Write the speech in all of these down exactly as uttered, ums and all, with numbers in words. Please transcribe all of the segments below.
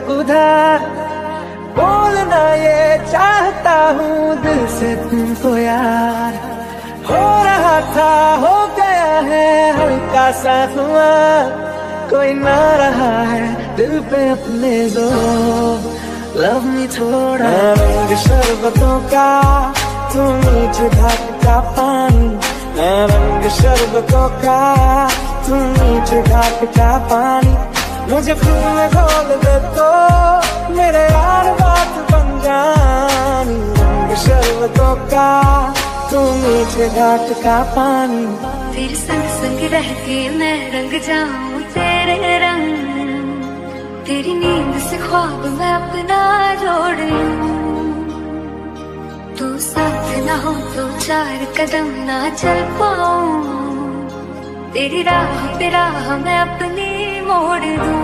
उधार। बोलना ये चाहता हूँ दिल से तुमको यार। हो रहा था हो गया है हल्का सा खुमार। कोई ना रहा है दिल पे अपने जोर। लव मी थोड़ा। रंग शरबतों का तू मीठे घाट का पानी। मैं रंग शरबतों का तू मीठे घाट का पानी। मुझे खून में घोल दे तो मेरे यार बात बन जानी। रंग शरबतों का तू मीठे घाट का पानी। तेरे संग संग रह के मैं रंग जाऊं तेरे रंग। तेरी नींद से ख्वाब मैं अपना जोड़ लूं। तू साथ ना हो तो चार कदम ना चल पाऊं। तेरी राह पे राह मैं अपनी मोड़ दूं।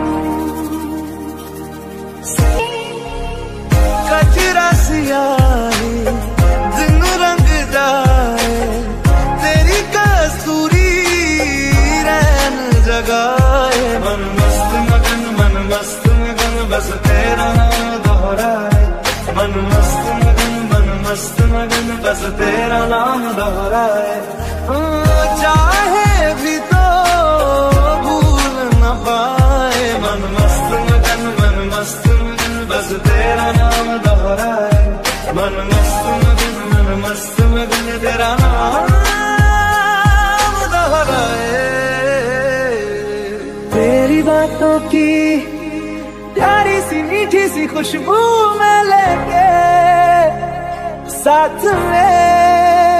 कचरा सियाही दिन रंग जाए। तेरी कसूरी रैन जगाए। मन मस्त मगन मन मस्त मगन बस तेरा नाम दोहराए। मन मस्त मगन मन मस्त मगन बस तेरा नाम दोहराए। चाहे भी तो भूल न पाए। मन मस्त मगन मन मस्त मगन बस तेरा नाम दोहराए। मन मस्त मगन मन मस्त मगन तेरा नाम दोहराए। तेरी बातों की प्यारी सी मीठी सी खुशबू में लेके साथ में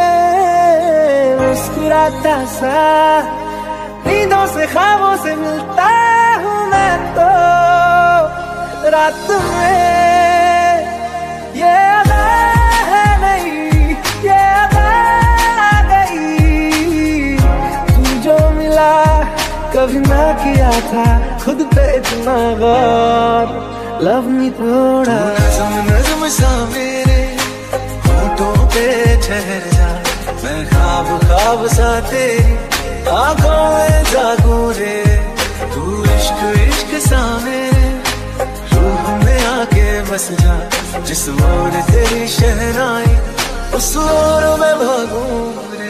मुस्कुराता सा। नींदों से ख्वाबों से मिलता हूँ मैं तो रात में। ये अदा है नहीं ये अदा आ गई। तू जो मिला कभी ना किया था खुद पे इतना गौर। लव मी थोड़ा। नज़्म नज़्म सा मेरे होठों पे ठहर जा। मैं ख्वाब ख्वाब सा तेरी आँखों में जागूं रे। तू इश्क इश्क सा मेरे रूह में आके बस जा। जिस ओर तेरी शहनाई उस ओर मैं भागूं रे।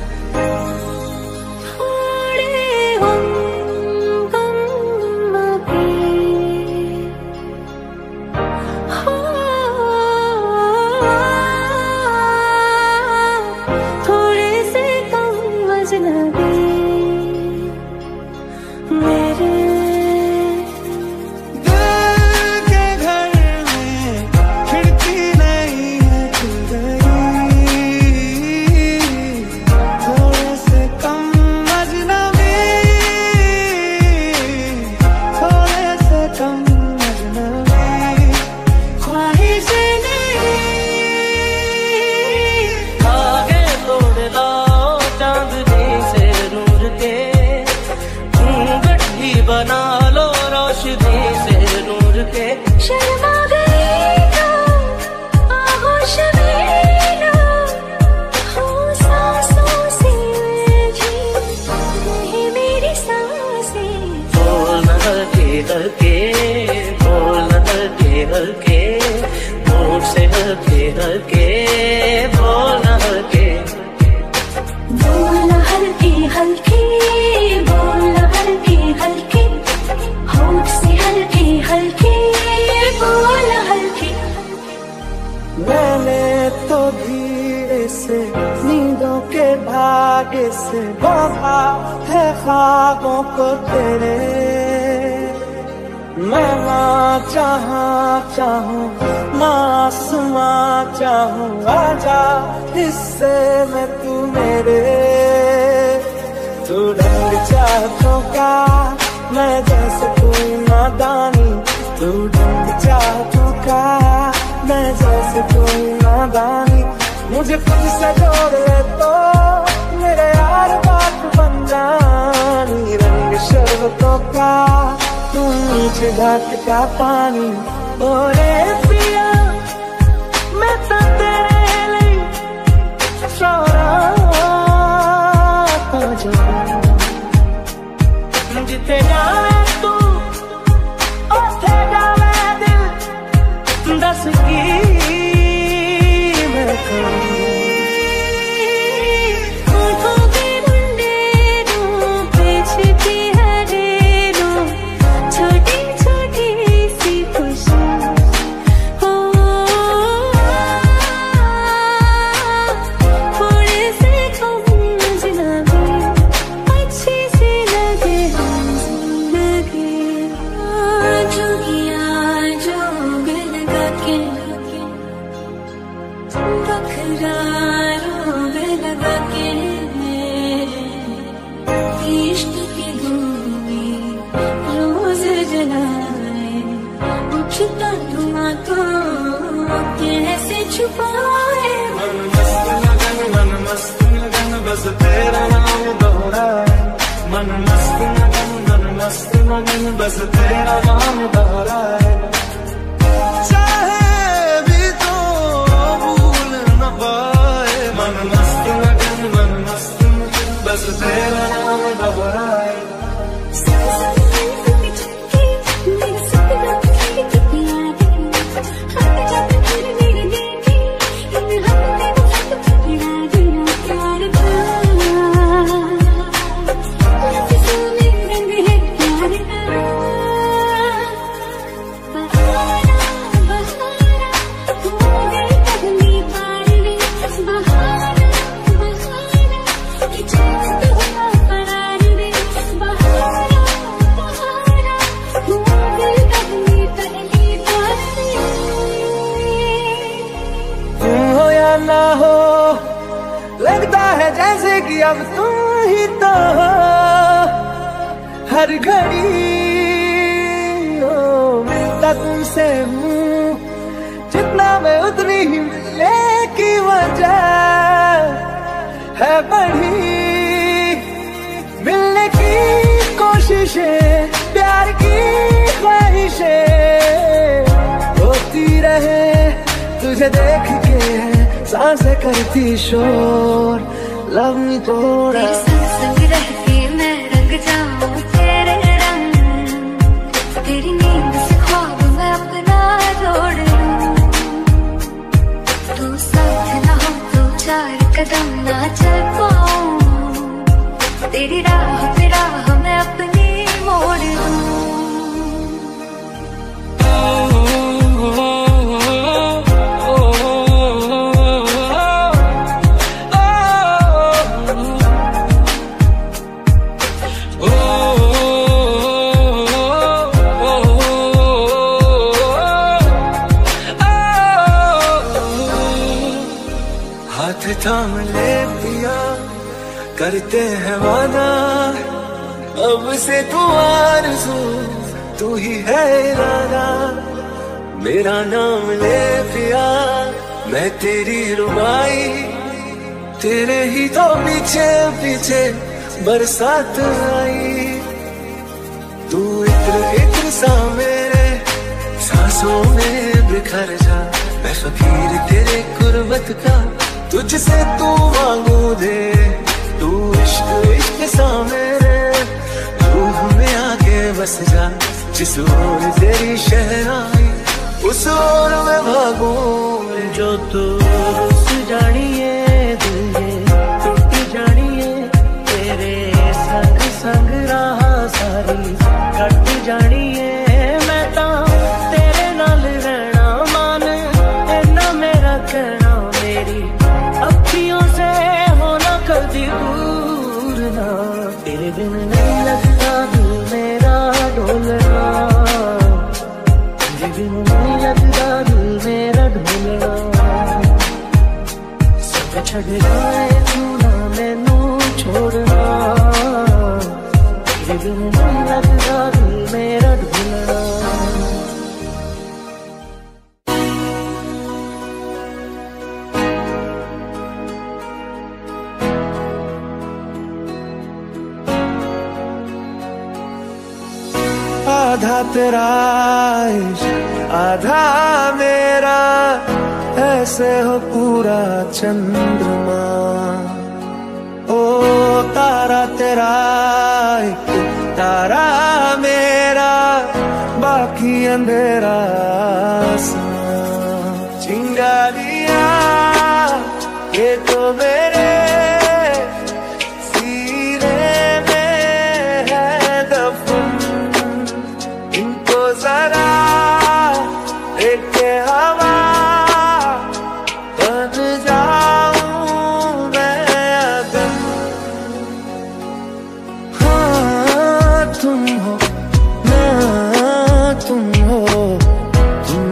बना लो रोशनी से नूर के। शर्मा गई तो आगोश में लो। हो सांसों से उलझी रहे मेरी सांसें। बोल हल्के हल्के बोल हल्के हल्के मुझसे हल्के हल्के बोल हल्के। बोल हल्के हल्के बोल हल्के हल्के होठ से हल्के हल्के बोल हल्के। मैंने तो धीरे से नींदों के धागे से बांधा है ख्वाबों को तेरे। मैं ना चाहा चाहूँ ना आसमां चाहूँ। आजा हिस्से में तू मेरे। तू रंग चाहतों का मैं जैसे कोई नादानी। तू रंग चाहतों का मैं जैसे कोई नादानी। मुझे खुद से जोड़ ले तो मेरे यार बात बन जानी। रंग शरबतों का तू मीठे घाट का पानी। ओरे पिया मैं तो तेरे लिए सोरा तो जो जिथे जावे तू उथे जावे छुपा धुआं को कैसे छुपाए। मन मस्त मगन मन मस्त मगन बस तेरा नाम दोहराए। मन मस्त मगन मन मस्त मगन बस तेरा नाम दोहराए। चाहे भी तो भूल न पाए। मन मस्त मगन मन मस्त मगन बस तेरा नाम दोहराए। ना हो लगता है जैसे कि अब तुम ही तो हो हर घड़ी। ओ मिलता तुमसे हूँ जितना मैं उतनी ही मिलने की वजह है बढ़ी। मिलने की कोशिशें प्यार की ख्वाहिशें होती रहे तुझे देख के सांसें करती शोर लव मी थोड़ा। तेरे संग संग रह के मैं रंग जाऊं तेरे रंग। तेरी नींद से ख्वाब मैं अपना जोड़ लूं। तू साथ ना हो तो चार कदम ना चल पाऊं। तेरी राह पे राह मैं अपनी मोड़ लूं। थाम ले पिया करते हैं वादा अब से तू आरज़ू तू ही है इरादा। मेरा नाम ले पिया मैं तेरी रुबाई तेरे ही तो पीछे पीछे बरसात आई। तू इत्र इत्र सा मेरे सांसों में बिखर जा। मैं फकीर तेरे कुर्बत का तुझसे तू मांगू दे। तू इश्क इश्क सा मेरे रूह में आके बस जा। जिस ओर तेरी शहनाई उस ओर मैं भागू। जो तू रुस जानिए दिल ये टूट जानिए तेरे संग संग राह सारी कट जानिए। मैं ता तेरे नाल रहना मान इन्ना मेरा कहना। मेरी अखियों से होना कभी दूर ना। तेरे बिन नहीं लगता दिल मेरा ढोलना। तेरे बिन नहीं लगता दिल मेरा ढोलना। सब छड़ जाए तू ना मैनू छोड़ना। तेरे बिन नहीं लगता दिल मेरा ढोलना। आधा तेरा इश्क आधा मेरा ऐसे हो पूरा चंद्रमा। ओ तारा तेरा एक तारा मेरा बाकी अंधेरा आसमां। चिंगारियां ये तो मेरे तुम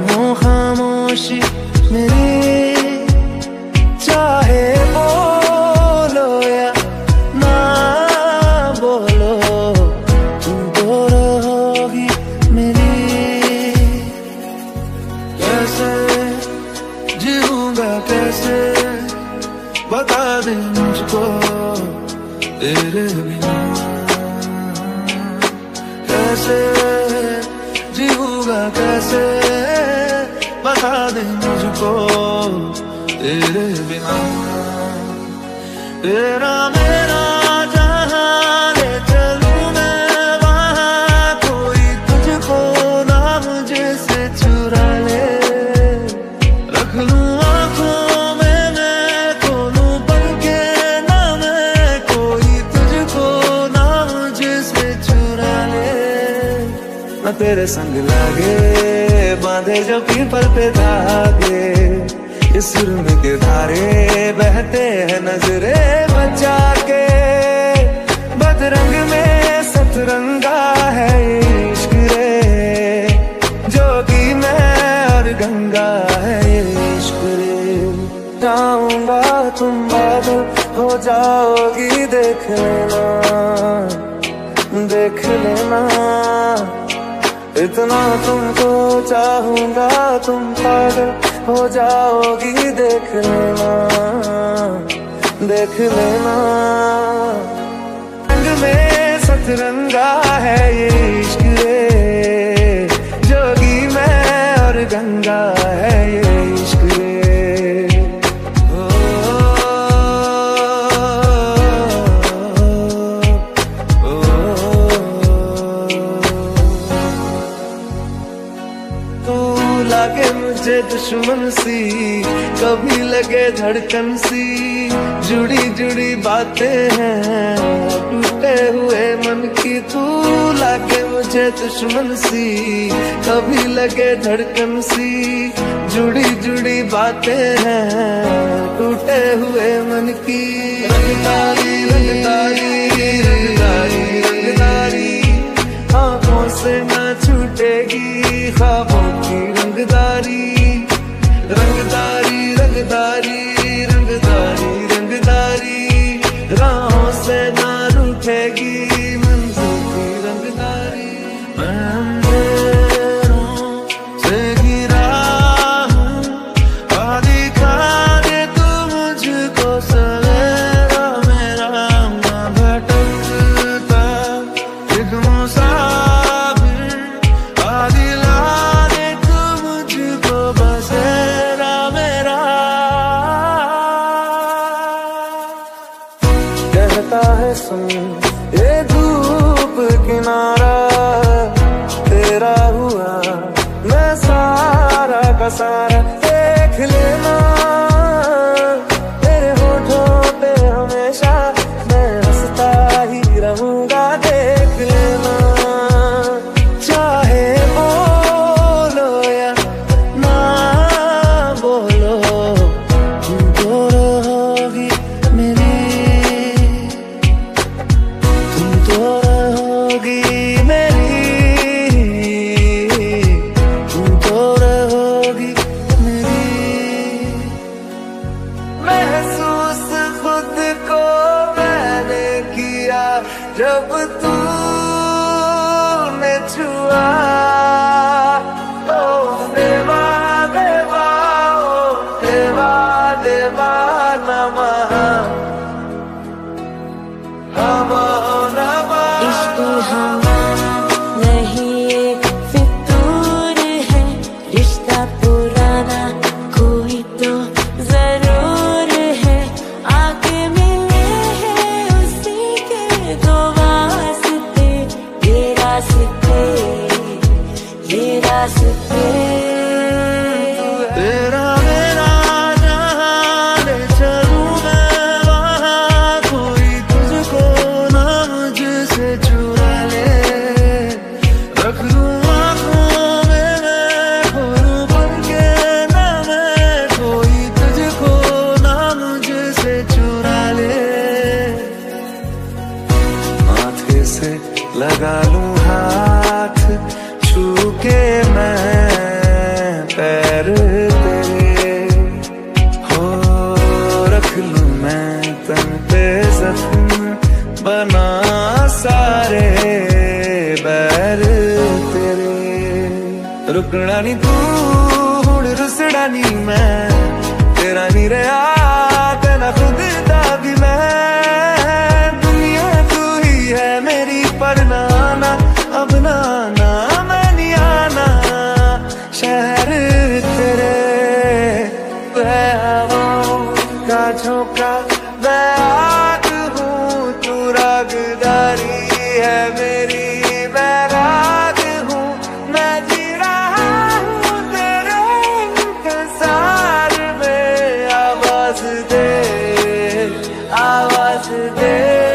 कैसे जीऊंगा कैसे बता दे मुझको तेरे बिना, कैसे जीऊंगा कैसे बता दे मुझको तेरे बिना। तेरा मेरा जहां ले चलूं मैं वहां, कोई तुझको ना मुझे से चुरा ले। रख लूं आँखों में मैं खोलूं पल के ना मैं, कोई तुझको ना मुझे से चुरा ले। न तेरे संग लागे बांधे जो पीपल पे धागे, इस सुरम के धारे बहते हैं नजरे बचा के। बदरंग में सतरंगा है इश्क रे, जोगी मैं और गंगा है इश्क रे। जाऊंगा तुम बादल हो जाओगी देख लेना, देख लेना इतना तुमको चाहूंगा तुम पागल हो जाओगी देख लेना, देख लेना। रंग में सतरंगा है ये इश्क रे, जोगी मैं और गंगा है ये इश्क रे। ओ, ओ, तू लागे मुझे दुश्मन सी, कभी लगे धड़कन सी। जुड़ी जुड़ी बातें हैं टूटे हुए मन की, तू लागे मुझे दुश्मन सी, कभी लगे धड़कन सी। जुड़ी जुड़ी बातें हैं टूटे हुए मन की। रंगदारी रंगदारी रंगदारी रंगदारी आँखों से ना छूटेगी ख्वाबों की रंगदारी। रंगदारी रंगदारी रंगदारी रंगदारी राहों से ना रूठेगी मंजिल की रंगदारी। मैं अंधेरों से घिरा हूँ आदि खाने तू मुझको सवेरा मेरा ना भटकता एक मुसाफिर आदि लाने तू मुझको बसेरा मेरा। कहता है सुन ये धूप किनारा तेरा हुआ मैं सारा का सारा। देख लेना तेरे होठों पे हमेशा मैं हंसता ही रहूंगा। देख लेना चाहे बोलो या ना बोलो तुम तो रहोगी मेरी, तुम तो रहोगी मेरी, तुम तो रहोगी मेरी। महसूस खुद को मैंने किया जब तूने छुआ। ओ देवा देवा ओ देवा देवा नमः नमः। इश्क हमारा नहीं फितूर है, रिश्ता पुराना कोई तो जरूर है। आके मिले हैं उसी के दो वास्ते, ये रास्ते ये रास्ते। तेरा मेरा जहां ले चलूं मैं वहां, कोई तुझको ना मुझसे चुरा ले। रख लूं आँखों में मैं खोलूं पल के ना मैं, कोई तुझको ना मुझसे चुरा ले। माथे से लगा लूं हाथ छू के मैं पैर तेरे, हो रख लूं मैं तन पे जख्म बना सारे बैर तेरे। रुकना नहीं तू हुण नहीं मैं तेरा नहीं रहा तेरा खुद दा भी मैं। दुनिया तू ही है मेरी पर नाना अब नाना मैं नहीं आना शहर तेरे हवाओं का झोंका मैं आग हूँ तू रागदारी है मेरी मैं राग हूँ मैं जी रहा हूँ तेरे इंतजार में। आवाज दे आवाज दे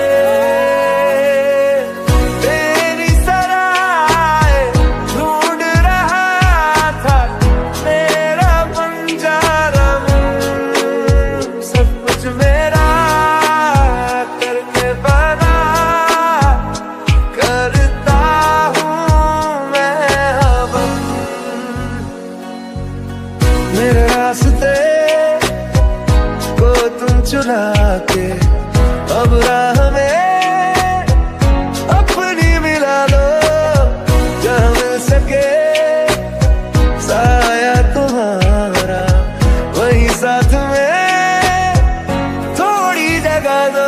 तेरी सराय ढूंढ रहा था मेरा बंजारा सब कुछ मेरा करके बना करता हूँ मैं अब मेरे रास्ते को तुम चुरा के अब राह में अपनी मिला लो जहाँ मिल सके साया तुम्हारा वही साथ में थोड़ी जगह दो।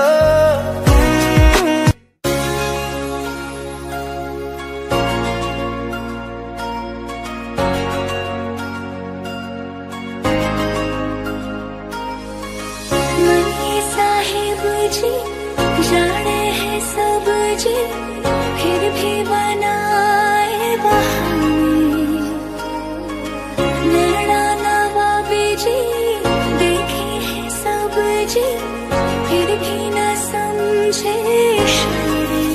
मनी साहिब जी जाने हैं सब जी फिर भी बनाए बहाने। नैना नवाबी जी देखे हैं सब जी फिर भी न समझे इशारे।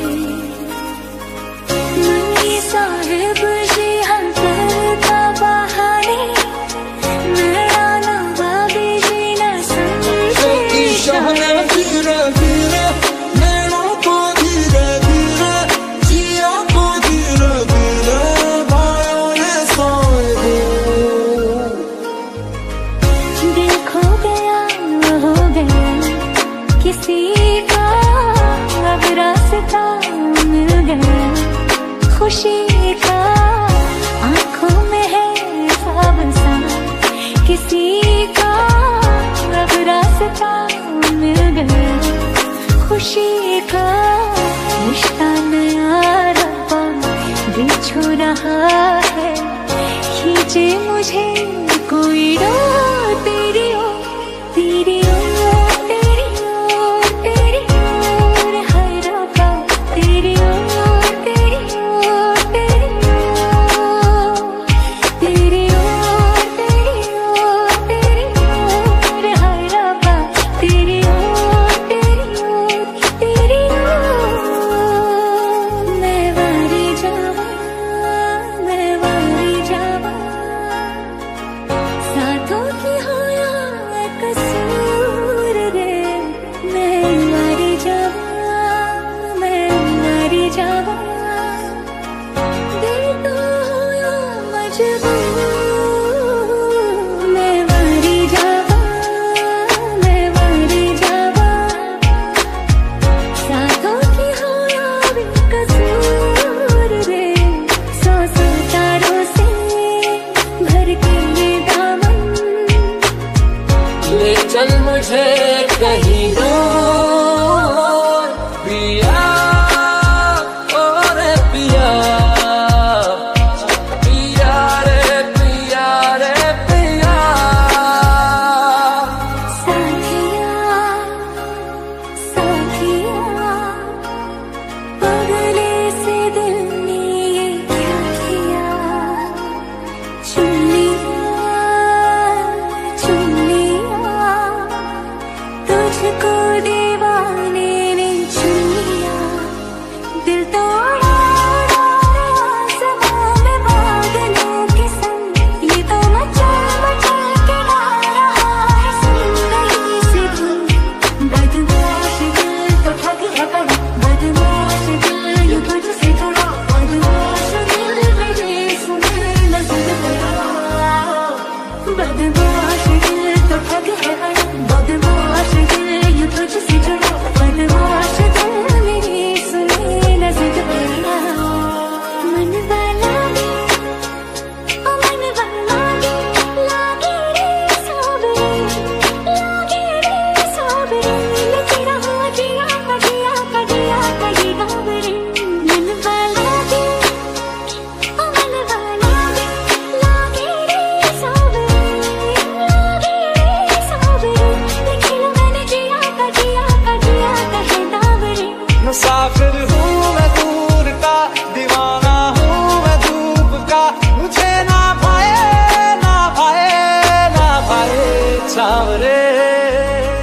मनी साहिब जी हम करता बहाने नैना नवाबी जी न समझे इशारे। धीरे धीरे नैनों को धीरे धीरे जिया को धीरे धीरे भाइयों ने सोए दे। दिल खो गया हो गया किसी का अब रास्ता मिल गया खुशी का आंखों में है ख्वाब सा किसी का अब रास्ता मिल गया खुशी का रिश्ता नया रब्बा दिल छू रहा है खींचे मुझे कोई डोर तेरी ओर तेरी ओर तेरी ओर तेरी ओर हाय रब्बा तेरी ओर तेरी ओर तेरी ओर तेरी ओर तेरी ओर तेरी ओर हाय रब्बा तेरी ओर तेरी ओर तेरी ओर। मैं वारी जावा मैं वारी जावा साथों की हो या कसूर रे। मैं वारी जावा मैं वारी जावा दिल तो हो या मजबूर। मैं वारी जावा मैं वारी जावा साथों की हो या कसूर रे। सौ सौ तारों से भर के ये दामन ले चल मुझे कहीं दूर पिया ओ रे पिया पिया रे पिया रे पिया। साथिया साथिया पगले से दिल ने ये क्या किया चुन लिया चुन लिया तुझको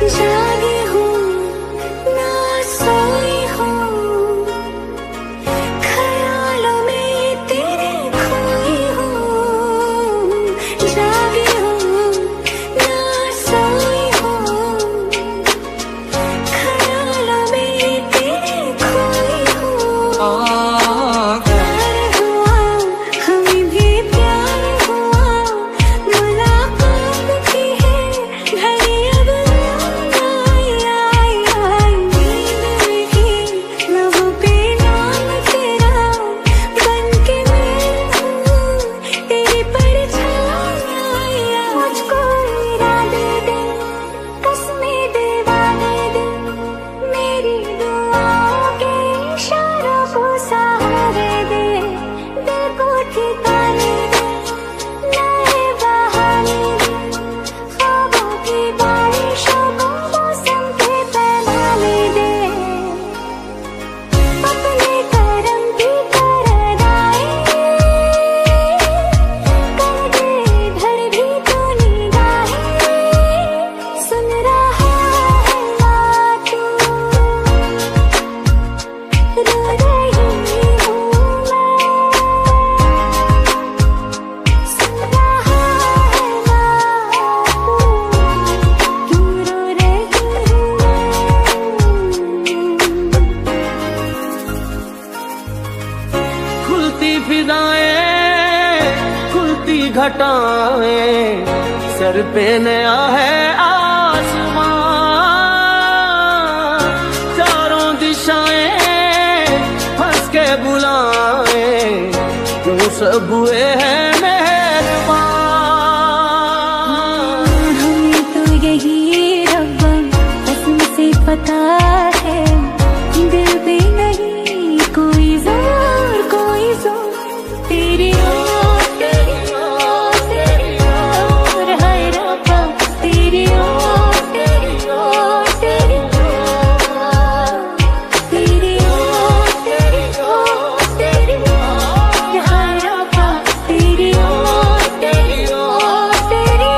जागी हूँ ना सोई हूँ, ख्यालों में तेरे खोई हूँ। जागी हूँ ना सोई हूँ, ख्यालों में तेरे खोई हूँ। प्यार हुआ हमें भी प्यार हुआ, मुलाकात की है घड़ी अब आई आई आई। नींद में ही लबों पे नाम तेरा बन के मैं हूँ, तेरी परछाई। मुझको इरादे दे, कसमें दे, वादे दे, मेरी दुआओं के इशारों को सहारे दे। दिल को ठिकाने दे, नए बहाने दे, ख्वाबों की बारिशों को मौसम के पैमाने दे। अपने करम की करदाई कर दे इधर भी तो निगाहें। सुन रहा है ना तू, रो रही हूँ मैं। सुन रहा है ना तू, क्यों रो रही हूँ मैं। खुलती फिदाएं, खुलती घटाएं, सर पे नया है आसमां। चारों दिशाएं हंस के बुलाएं, तुम सब हुए हैं मेहरबान। हमें तो यही रब्बा कसम से पता है, दिल पे नहीं कोई जोर कोई जोर। तेरी ओर तेरी ओर तेरी ओर है रब्बा, तेरी ओर तेरी ओर तेरी ओर। तेरी ओर तेरी ओर तेरी ओर है रब्बा, तेरी ओर तेरी ओर तेरी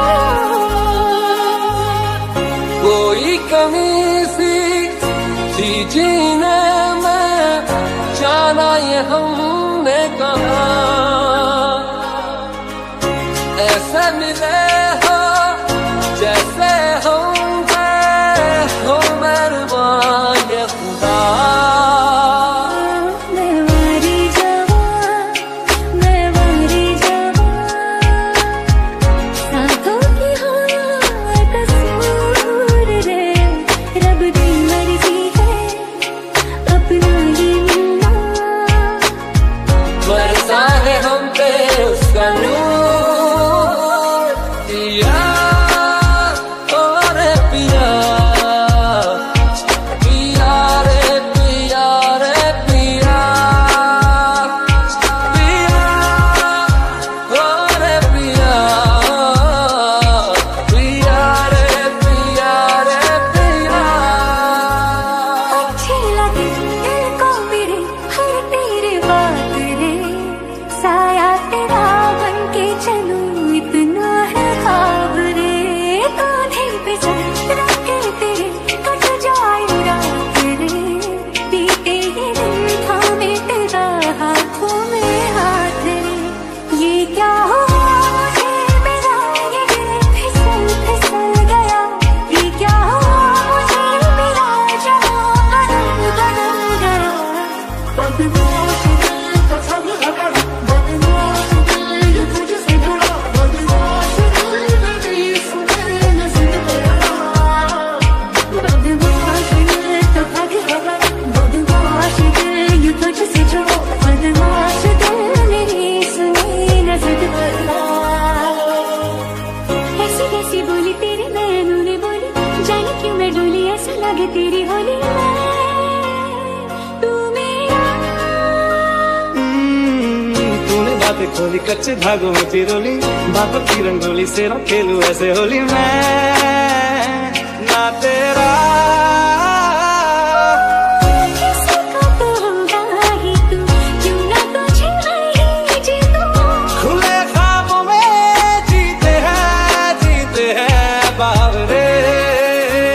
ओर। कोई कमी सी थी जीने में, जाना ये हमने कहा। ऐसे मिले हो जैसे हम थे, हो मेहरबान ये खुदा। मैं वारी जवां, मैं वारी जवां, साथों की हो या कसूर रे। रब दी मर्जी है अपना ये मिलना, बरसा है हम पे उसका नूर। पिया और पिया, पिया रे पिया रे पिया, पिया और पिया, पिया रे पिया रे पिया। अच्छे लगे दिल को मेरे हर तेरे बात रे। साया तेरा बन के चलूं इतना है ख्वाब रे। कांधे पे सर रख के तेरे कट जाए रात रे। बीते ये दिन थामे तेरा हाथों में हाथ रे। ये क्या हुआ मुझे मेरा, ये दिल फिसल फिसल गया। ये क्या हुआ मुझे मेरा, जहाँ बदल बदल गया। बदमाश दिल का सब हकड़, बदमाश दिल ये तुझसे जुड़ा, बदमाश दिल मेरी सुने नसीब तेरा। बदमाश दिल का भाग हकड़, बदमाश दिल ये तुझसे जुड़ा, बदमाश दिल मेरी सुने नसीब तेरा। ऐसी कैसी बोली तेरी नैनों ने बोली, जाने क्यों मैं डोली, ऐसा लगे तेरी होली में तू मेरा। तूने बातें खोली कच्चे धागों में चिरोली, बातों की रंगोली से ना खेलूं ऐसे होली मैं ना तेरा। किसका तो होगा ही तू, क्यों ना तुझे नहीं जीतूं। खुले ख्वाबों में जीते हैं जीते हैं बावरे।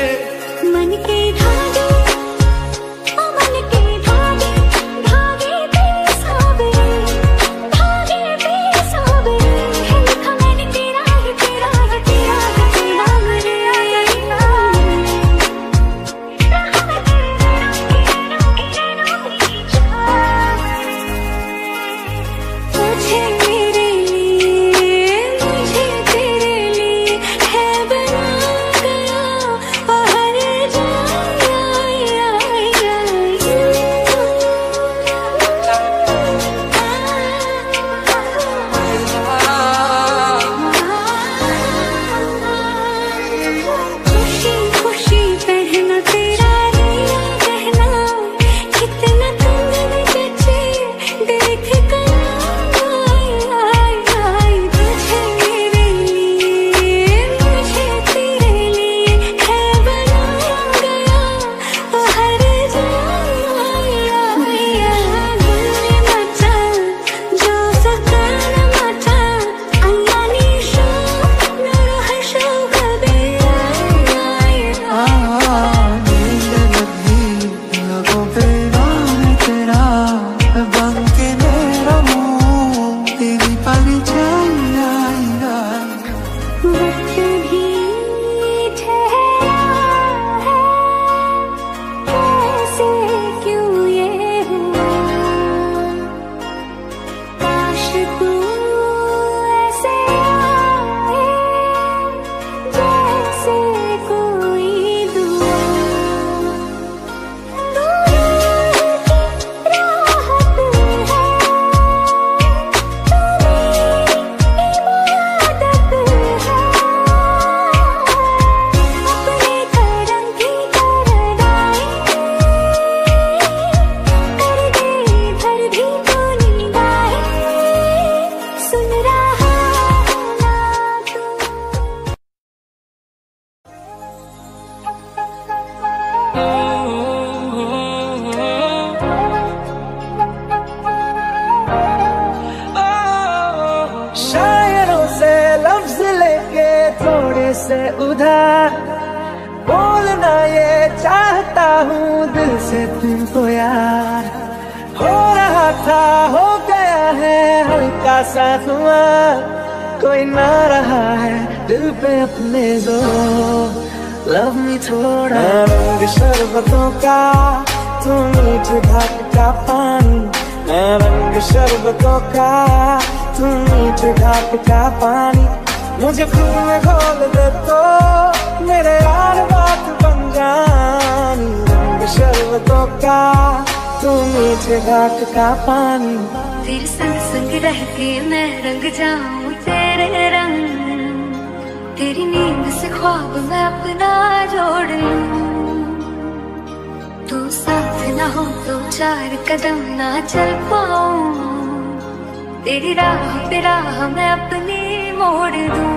से उधार, बोलना ये चाहता हूँ दिल से तुमको यार। हो रहा था हो गया है हल्का सा खुमार, कोई ना रहा है दिल पे अपने जोर। लव मी थोड़ा, रंग शरबतों का तू मीठे घाट का पानी, मैं रंग शरबतों का तू मीठे घाट का पानी। मुझे खुद में घोल दे तो मेरे यार बात बन जानी, रंग शरबतों का तू मीठे घाट का पानी। तेरे संग संग रह के मैं रंग जाऊं तेरे रंग, तेरी नींद से ख्वाब मैं अपना जोड़ लूं। तू साथ ना हो तो चार कदम ना चल पाऊं, तेरी राह पे राह मैं अपनी मोड़ दूं।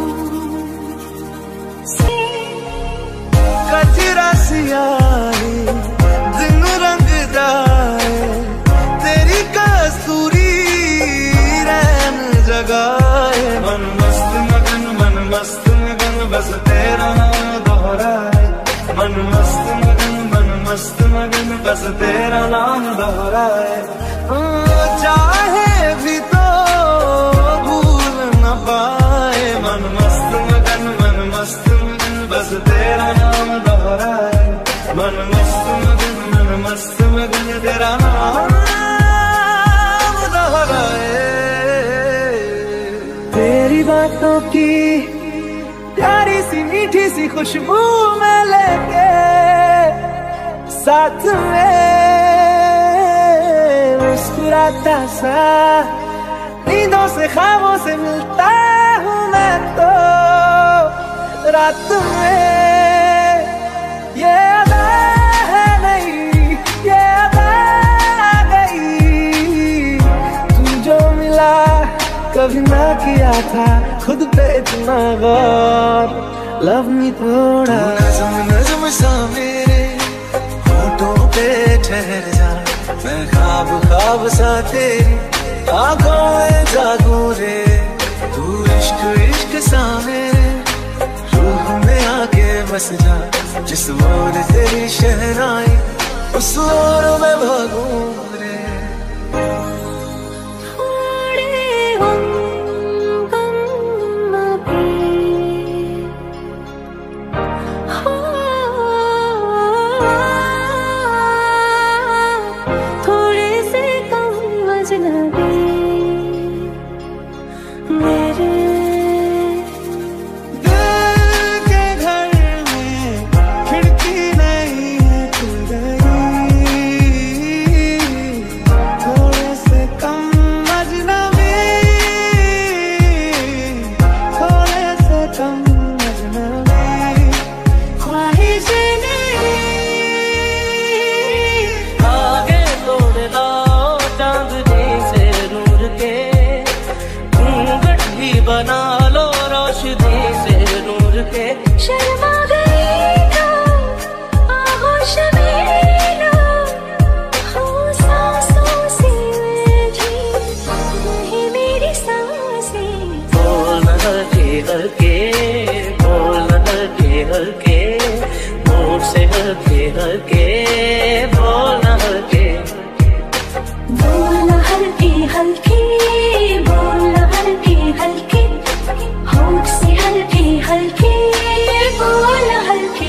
कचरा सियाही दिन रंग जाए, तेरी कस्तूरी रैन जगाए। मन मस्त मगन मन मस्त मगन बस तेरा नाम दोहराए, मन मस्त मगन मन मस्त मगन बस तेरा नाम दोहराए। चाहे भी तो भूल न पाए, मन मस्त मगन मन मस्त मगन बस तेरा नाम दोहराए, मन मस्त मगन मन मस्त मगन तेरा नाम दोहराए। तेरी बातों की प्यारी सी मीठी सी खुशबू में लेके साथ में मुस्कुराता सा, नींदों से ख्वाबों से मिलता हूँ मैं तो रात में। ये अदा है नहीं ये अदा आ गई, तू जो मिला कभी ना किया था खुद पे इतना गौर। लव मी थोड़ा, नज़्म नज़्म सा मेरे होठों पे ठहर जा, मैं ख्वाब ख्वाब सा तेरी आँखों में जागूं रे। तू इश्क इश्क सा मेरे रूह में आके बस जा, जिस ओर तेरी शहनाई उस ओर मैं भागूं रे। बना लो रोशनी से नूर के, शर्मा गई तो आगोश में लो, हो सांसों से उलझी नहीं मेरी सांसें। बोल हल्के हल्के बोल हल्के हल्के, मुझ से हल्के हल्के बोल हल्के, बोल हल्के हल्के बोल हल्के हल्के, होठ से हल्के हल्के बोल हल्के।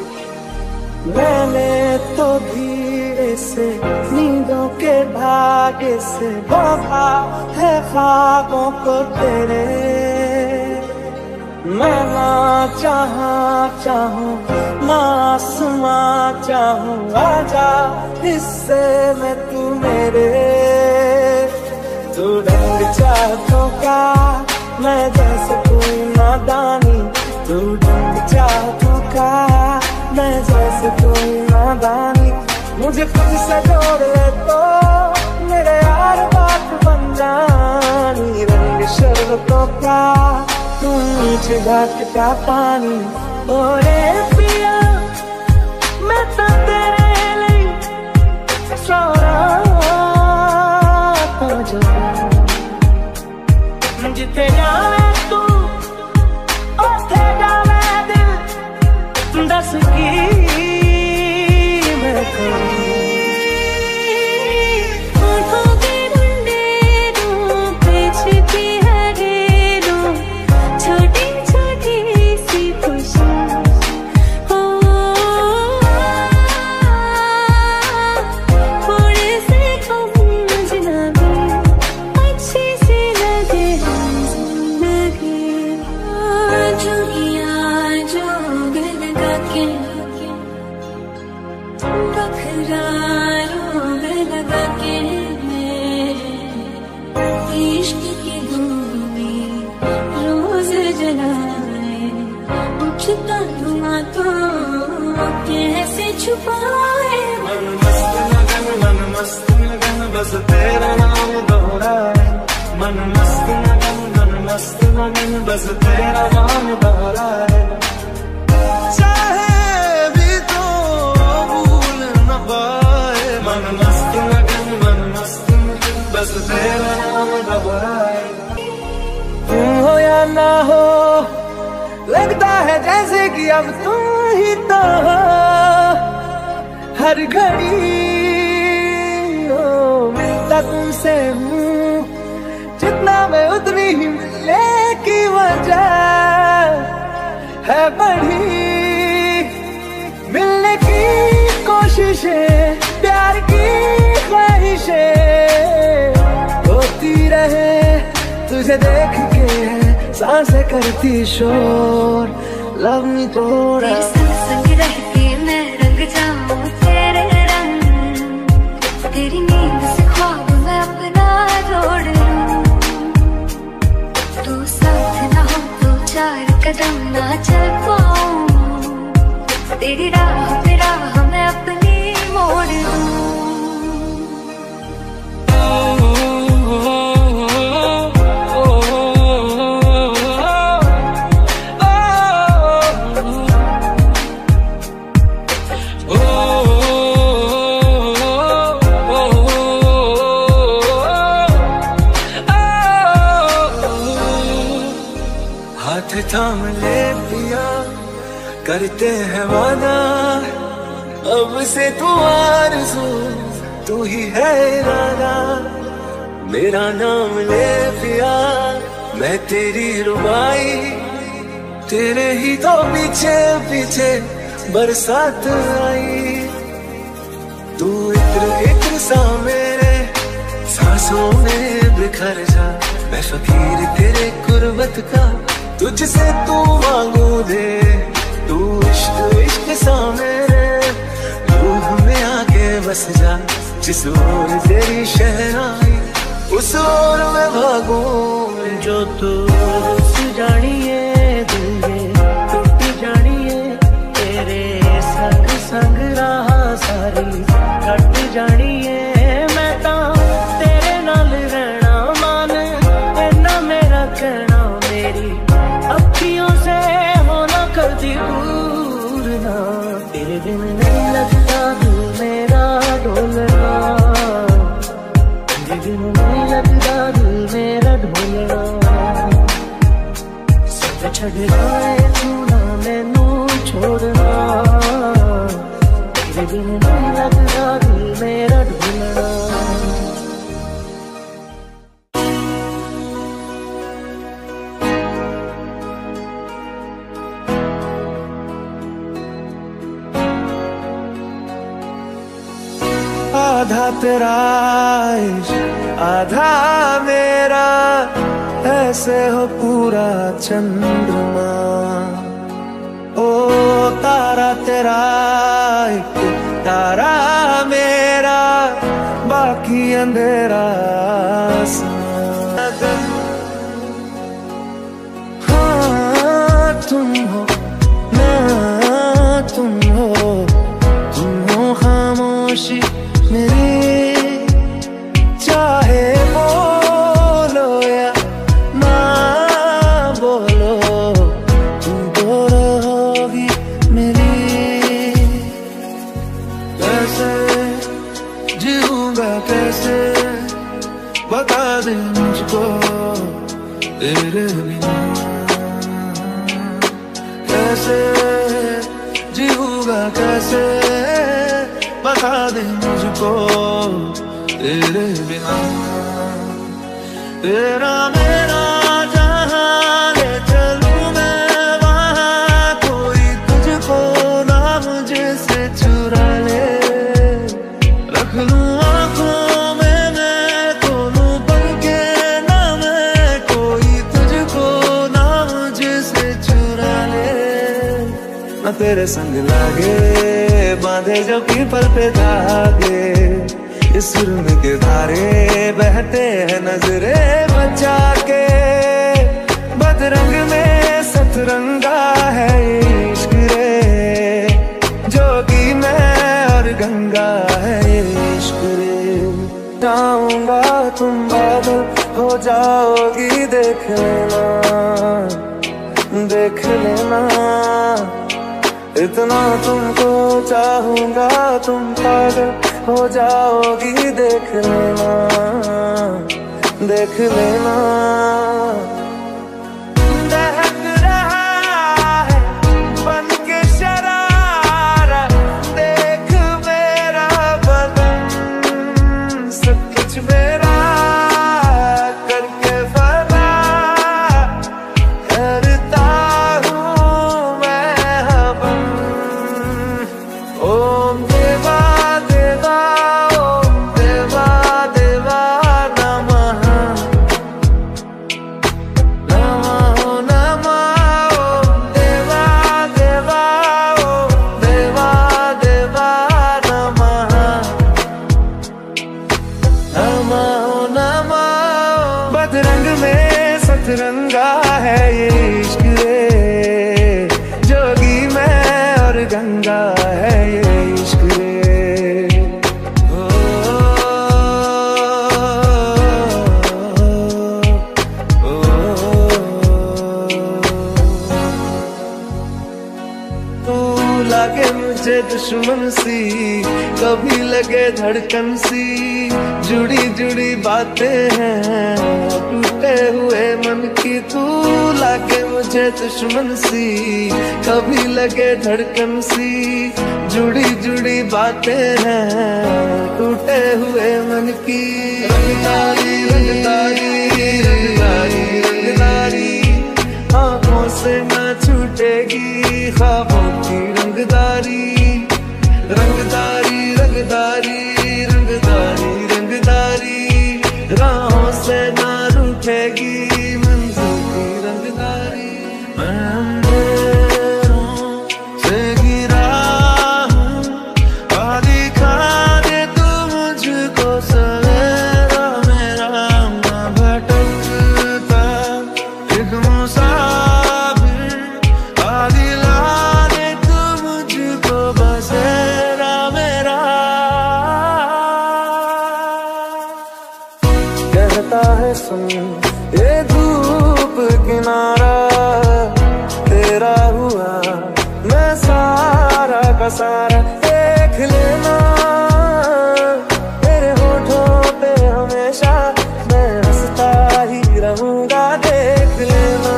मैंने तो धीरे से नींदों के भागे से बांधा है ख्वाबों को तेरे, मैं ना चाहा चाहूं ना आसमां चाहूं, आजा हिस्से में तू मेरे। तू रंग चाहतों का मैं जैसे कोई नादानी, तू रंग चाहतों का मैं जैसे कोई नादानी। मुझे खुद से जोड़ ले तो मेरे यार बात बन जानी, रंग शरबतों का तू मीठे घाट का पानी। ओरे पिया मैं तो तेरे लिए सोना तो जो जिथे जावे तू उथे जावे छुपाए। मन मस्त लगन मन मस्त लगन बस तेरा नाम दोहराए। मन मस्त लगन मन मस्त लगन बस तेरा नाम दोहराए। चाहे भी तो भूल न पाए। मन मस्त लगन मन मस्त लगन बस तेरा नाम दोहराए। तुम हो या ना हो लगता है जैसे कि अब तुम ही तो हो। हर घड़ी हो मिलता तुमसे हूँ जितना मैं उतनी ही मिलने की वजह है बढ़ी। मिलने की कोशिशें प्यार की ख्वाहिशें होती रहे। तुझे देख के सांसें करती शोर लव मी थोड़ा। तेरे संग संग रह के मैं रंग जाऊं तेरे रंग। तेरी नींद से ख्वाब मैं अपना जोड़ लूं। तू साथ ना हो तो चार कदम ना चल पाऊं। तेरी राह पे राह मैं अपनी मोड़ लूं। थाम ले पिया करते हैं वादा अब से तू आरज़ू तू ही है इरादा। मेरा नाम ले पिया मैं तेरी रुबाई। तेरे ही तो पीछे पीछे बरसात आई। तू इत्र इत्र सा मेरे सांसों में बिखर जा। मैं फकीर तेरे कुर्बत का तुझसे तू मांगू दे। तू इश्क इश्क सा मेरे रूह में आके बस जा। जिस ओर तेरी शहनाई उस ओर मैं भागूं। जो तू जानिए दिल ये टूट जानिए। तेरे संग संग रहा सारी कट जानिए। मैं ता तेरे नाल रहना मान इन्ना मेरा कहना। मेरी अखियों से होना कभी दूर ना। तेरे बिन नहीं लगता दिल मेरा ढोलना। तेरे बिन नहीं लगता दिल मेरा ढोलना। सब छड़ जाए तू ना मैनू छोड़ना। तेरे बिन नहीं लगता दिल मेरा ढोलना। आधा तेरा इश्क आधा मेरा ऐसे हो पूरा चंद्रमा। ओ तारा तेरा एक तारा मेरा बाकी अंधेरा आसमां। हाँ तुम हो ना तुम हो तुम हो खामोशी मेरी। चाहे बोलो या ना बोलो तुम तो रहोगी मेरी। कैसे जीऊंगा कैसे बता दे मुझको तेरे बिना। कैसे जीऊंगा कैसे बता दे मुझको तेरे बिना। तेरा मेरा जहाँ ले चलूं मैं वहाँ कोई तुझको ना मुझसे चुरा ले। रख लूं आँखों में मैं खोलूं बन के ना मैं कोई तुझको ना मुझसे चुरा ले। न तेरे संग लागे बांधे जो पीपल पे धागे। इस सुरम के धारे बहते हैं नजरे बचा के। बदरंग में सतरंगा है इश्क रे जोगी मैं देख लेना, इतना तुमको चाहूंगा तुम पागल हो जाओगी। देख लेना, देख लेना। दहक रहा है बन के शरारा, देख मेरा बदन सब कुछ मेरा करके फना करता हूँ मैं हवन। ओम देवा देवा ओम देवा देवा नमः, नमो नमः। ओम देवा देवा ओम देवा देवा नमः, नमो नमः। बदरंग में सतरंगा है ये इश्क रे, जोगी मैं और गंगा है ये इश्क रे। ओ, ओ, तू लागे मुझे दुश्मन सी, कभी लगे धड़कन सी, जुड़ी जुड़ी बातें हैं टूटे हुए मन की। तू लागे मुझे दुश्मन सी, कभी लगे धड़कन सी, जुड़ी जुड़ी बातें हैं टूटे हुए मन की। रंगदारी रंगदारी रंगदारी रंगदारी, आंखों से न छूटेगी ख्वाबों की रंगदारी। रंगदारी रंगदारी रंगदारी रंगदारी, राहों से ना रूठेगी मंजिल की रंगदारी। मैं अंधेरों से घिरा हूँ, आ दिखा दे तू मुझको सवेरा मेरा। मैं भटकता एक मुसाफिर, आ दिला दे तू मुझको बसेरा मेरा। कहता है सुन ये धूप किनारा, तेरा हुआ मैं सारा का सारा। देख लेना तेरे होठों पे हमेशा मैं हंसता ही रहूंगा। देख लेना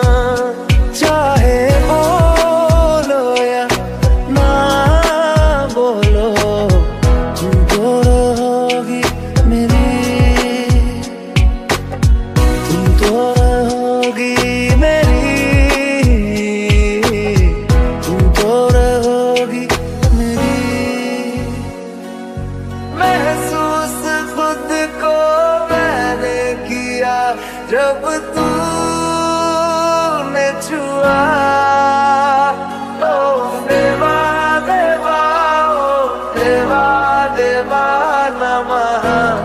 चाहे बोलो या ना बोलो, तुम तो रहोगी मेरी, तुम तो रहोगी मेरी, तुम तो रहोगी मेरी। महसूस खुद को मैंने किया जब तूने छुआ। ओ देवा देवा ओ देवा देवा नमः,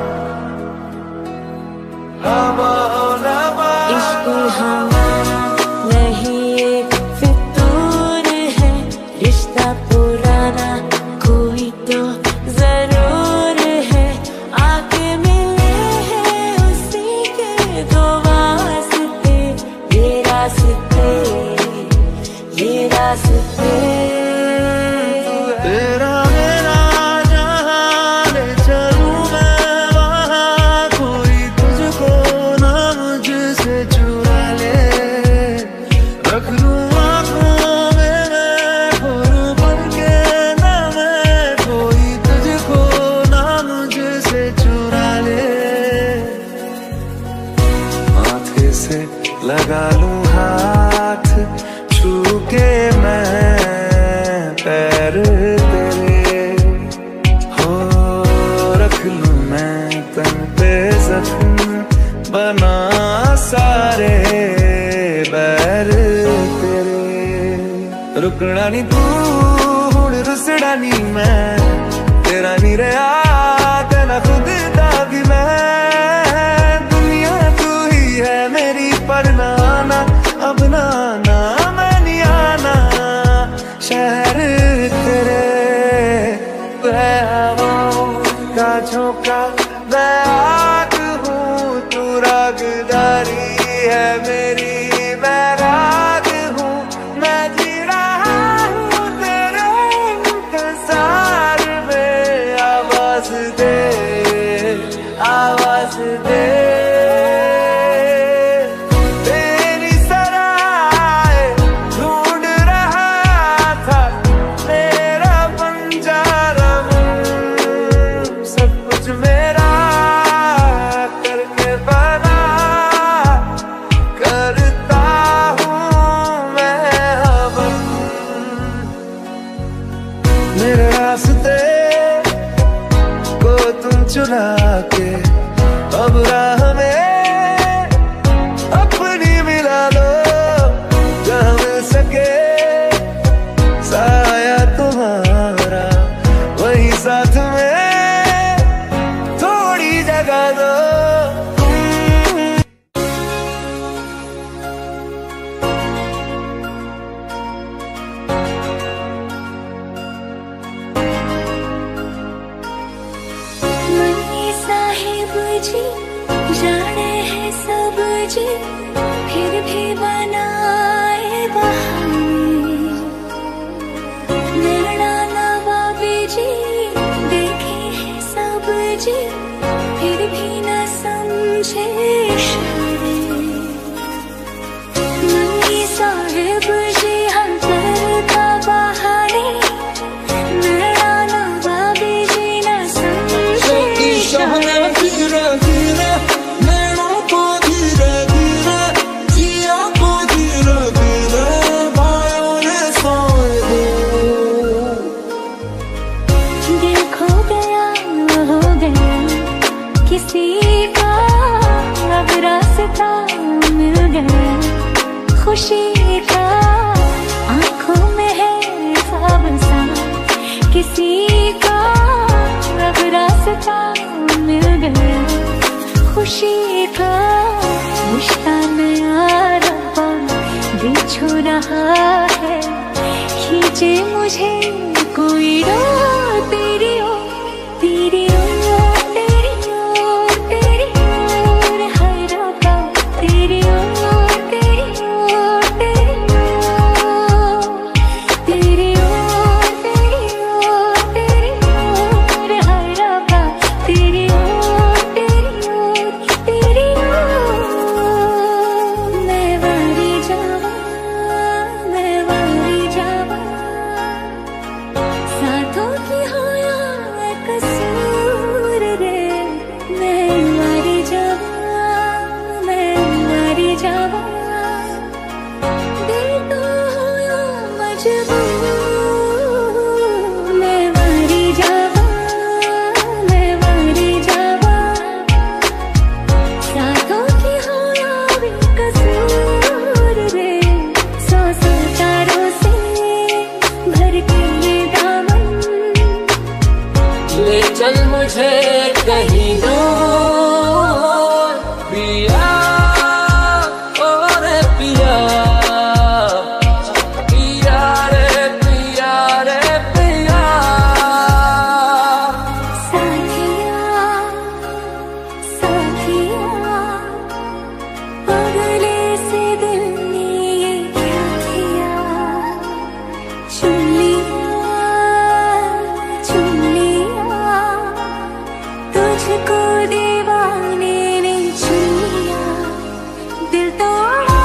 नमो नमः। इश्क हमारा नहीं एक फितूर है, रिश्ता पुराना कोई तो जरूर है। आके मिले हैं उसी के दो वास्ते, ये रास्ते ये रास्ते। तेरा मेरा जहाँ ले चलूं मैं वहाँ, कोई तुझको ना मुझसे चुरा ले। रख लूं आँखों में मैं खोरूं बन के ना मैं, कोई तुझको ना मुझसे चुरा ले। माथे से लगा लूं हाथ, छू के मैं पैर तेरे, हो रख लूं मैं तन पे जख्म बना सारे बैर तेरे। रुकना नी तू हुण रुसड़ा नी मैं, तेरा नी रहा तेरा खुद दा भी मैं। दुनिया तू ही है मेरी पर ना आना, अब ना आना मैं नहीं आना। शहर तेरे है हवाओं का झोंका, मैं आग हूँ तू रागदारी है मेरी, मैं राग हूँ जी फिर भी बनाए बहाने, नैना नवाबी जी देखे हैं सब जी फिर भी न समझे इशारे, नंगी साहिब जी हम करता बहाने, नैना नवाबी जी न समझे इशारे। किसी का अब रास्ता मिल गया, खुशी का आंखों में है ख्वाब सा, किसी का अब रास्ता मिल गया, खुशी का रिश्ता नया रब्बा दिल छू रहा है, खींचे मुझे कोई रो तेरी ओ तेरी ओ चल मुझे कहीं दूर पिया, और पिया पिया रे पिया रे पिया। साथिया साथिया अगले से दिल ने ये क्या किया, चुन लिया चुन लिया तुझको दीवाने ने छू लिया, दिल तोड़ा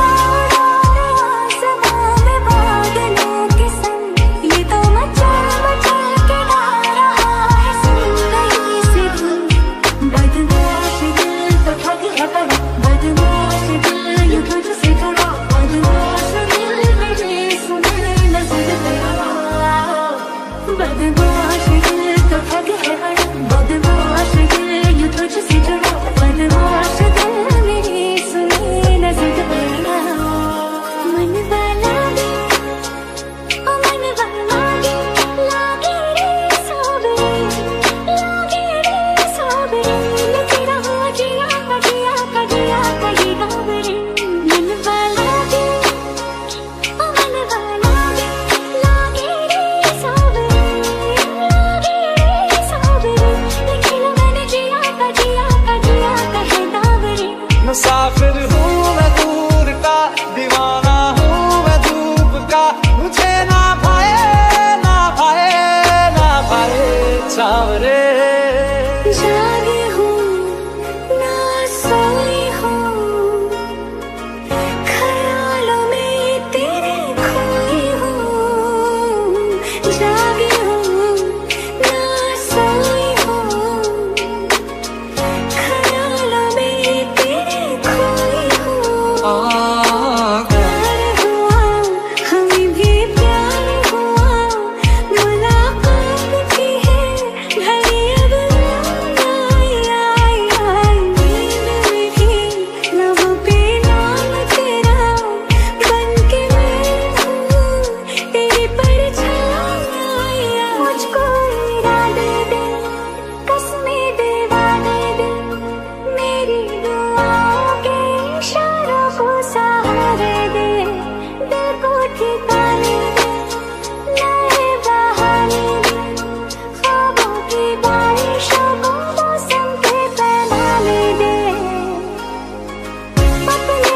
आसमां में बादलों के संग, ये तो मचल मचल के गा रहा है सुन रही सी धुन, बदमाश दिल तो ठग है पर, बदमाश दिल यूं तुझसे जुड़ा, बदमाश दिल मेरे सुने न जिद तेरा, बदमाश दिल तो ठग है पर, बदमाश दिल यूं तुझसे जुड़ा, बदमाश दिल मेरी सुने न जिद तेरा। मन वाला भी ओ मन वाला भी लागे रे सावरे, लागे रे सावरे, मैं तेरा हो जिया का जिया का जिया का ये गावरे, मन वाला भी ओ मन वाला भी लागे रे सावरे, लागे रे सावरे, निखिला मैंने जिया का जिया का जिया का है दावरे। मुसाफिर हूँ मैं दूर का, दीवाना हूँ मैं धूप का, मुझे ना भाए ना भाए ना भाए छावरे। जागी हूँ ना सोई हूँ, ख्यालों में तेरे खोई हूँ, जागी हूँ ना सोई हूँ, ख्यालों में तेरे खोई हूँ। प्यार हुआ हमें भी प्यार हुआ, मुलाकात की है घड़ी अब आई आई आई, नींद में भी लबों पे नाम तेरा, बन के मैं हूँ तेरी परछाई, मुझको इरादे दे कसमें दीवाने दे, मेरी दुआओं के इशारों को सहारे दे, दिल को ठिकाने दे, नए बहाने दे, ख्वाबों की बारिशों को मौसम के पहनाने दे, अपने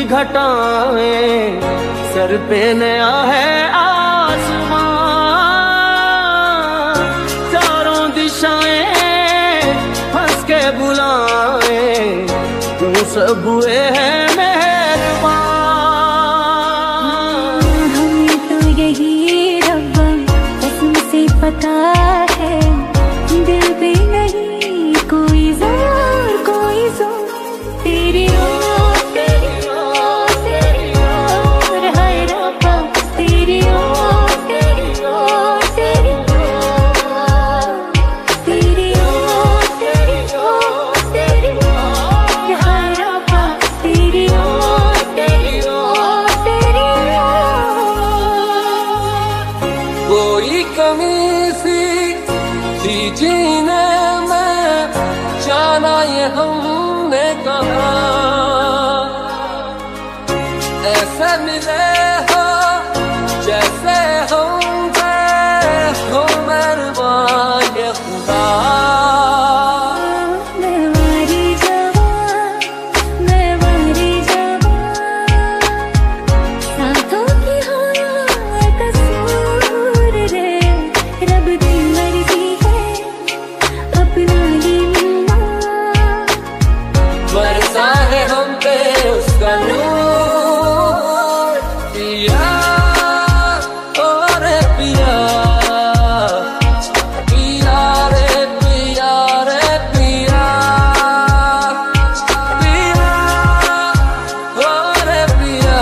घटाएं, सर पे नया है आसमां, चारों दिशाएं हंस के बुलाएं, तुम सब हुए हैं मेहरबान। हमें तो यही रब्बा कसम से पता है, दिल पे नहीं कोई जोर कोई जोर, तेरी ओर तेरी ओर तेरी ओर है रब्बा, तेरी ओर तेरी ओर तेरी ओर, तेरी ओर तेरी ओर तेरी ओर है रब्बा, तेरी ओर तेरी ओर तेरी ओर। कोई कमी सी थी जीने में, जाना ये हमने कहा, ऐसे मिले हो जैसे हम थे, हो मेहरबान ये खुदा। मैं वारी जवां, मैं वारी जवां, साथों की हो या कसूर रे, रब दी मर्जी है अपना ही मिलना, बरसा है हम पे उसका नूर, पिया और पिया, पिया रे पिया रे पिया, पिया और पिया,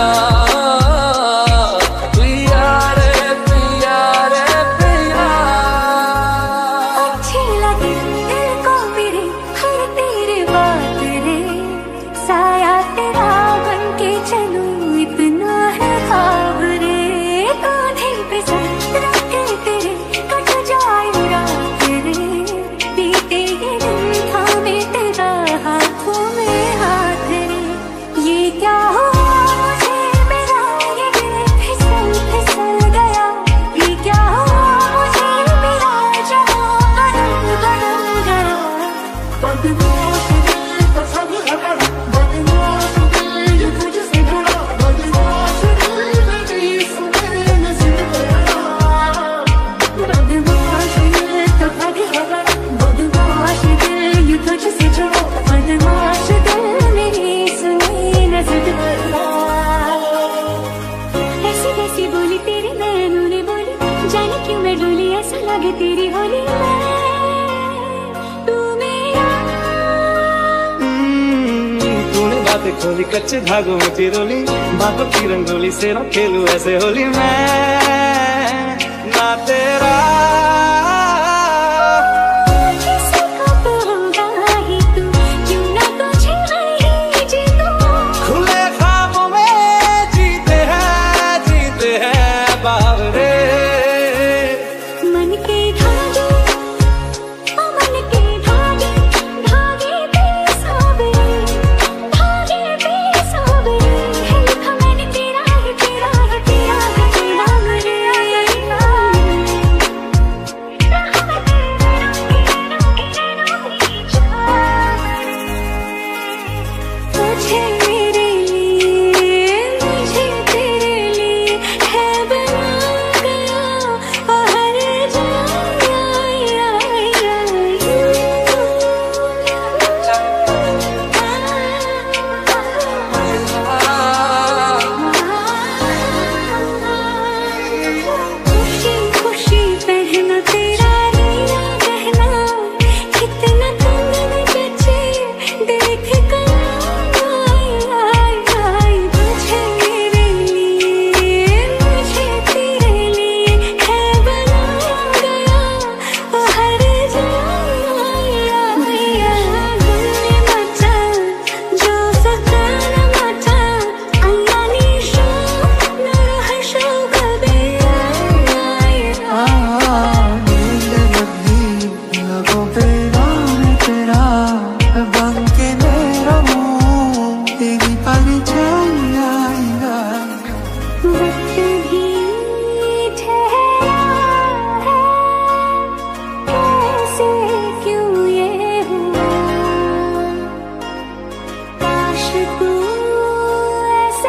पिया रे पिया रे पिया। अच्छी लगी दिल को मेरे हर तेरे बात रे, साया तेरा बन के चलूं इतना है ख्वाब रे, कांधे पे सर रख के तेरे कट जाए रात रे, बीते ये दिन थामे तेरा हाथों में हाथ रे, ये क्या हुआ मुझे मेरा ये दिल फिसल फिसल गया, ये क्या हुआ मुझे मेरा जहां बदल बदल गया, बदमाश दिल का सब है बड़ा, बदमाश दिल ये तुझसे जुड़ा, बदमाश दिल मेरी सुने नसीब तेरा, बदमाश दिल का सब है बड़ा, बदमाश दिल ये तुझसे जुड़ा, बदमाश दिल मेरी सुने नसीब तेरा। ऐसी कैसी बोली तेरी नैनों ने बोली, जाने क्यों मैं डोली, ऐसा लगे तेरी होली में तू मेरा। तूने बातें खोली कच्चे धागों में चिरोली, बातों की रंगोली से ना खेलूं ऐसे होली मैं ना तेरा। किसका तो होगा ही तू, क्यों ना तुझे वही जीतूं, खुले ख्वाबों में जीते हैं जीते हैं बावरे, मन के धागे ओ मन के धागे, धागे पे सावरे, धागे पे सावरे, है लिखा मैंने तेरा है तेरा है तेरा है तेरा मेरे तुझे मेरे लिए मुझे तेरे लिए है बना गया, हर खुशी खुशी पहना तेरा नीला गहना, कितना तंग बचे देख कर आई आई आई, तुझे मेरे लिए मुझे तेरे लिए है बना गया, हर जाया गुल्ली मचा जो सकान मचा, अल्लानी शो नूर हशो कबे आई नींद लगी लगों पे नाम तेरा, बन के मेरा मुंह तेरी परछाई आएगा। वक्त भी ठहरा है, कैसे क्यों ये हुआ, काश तू ऐसे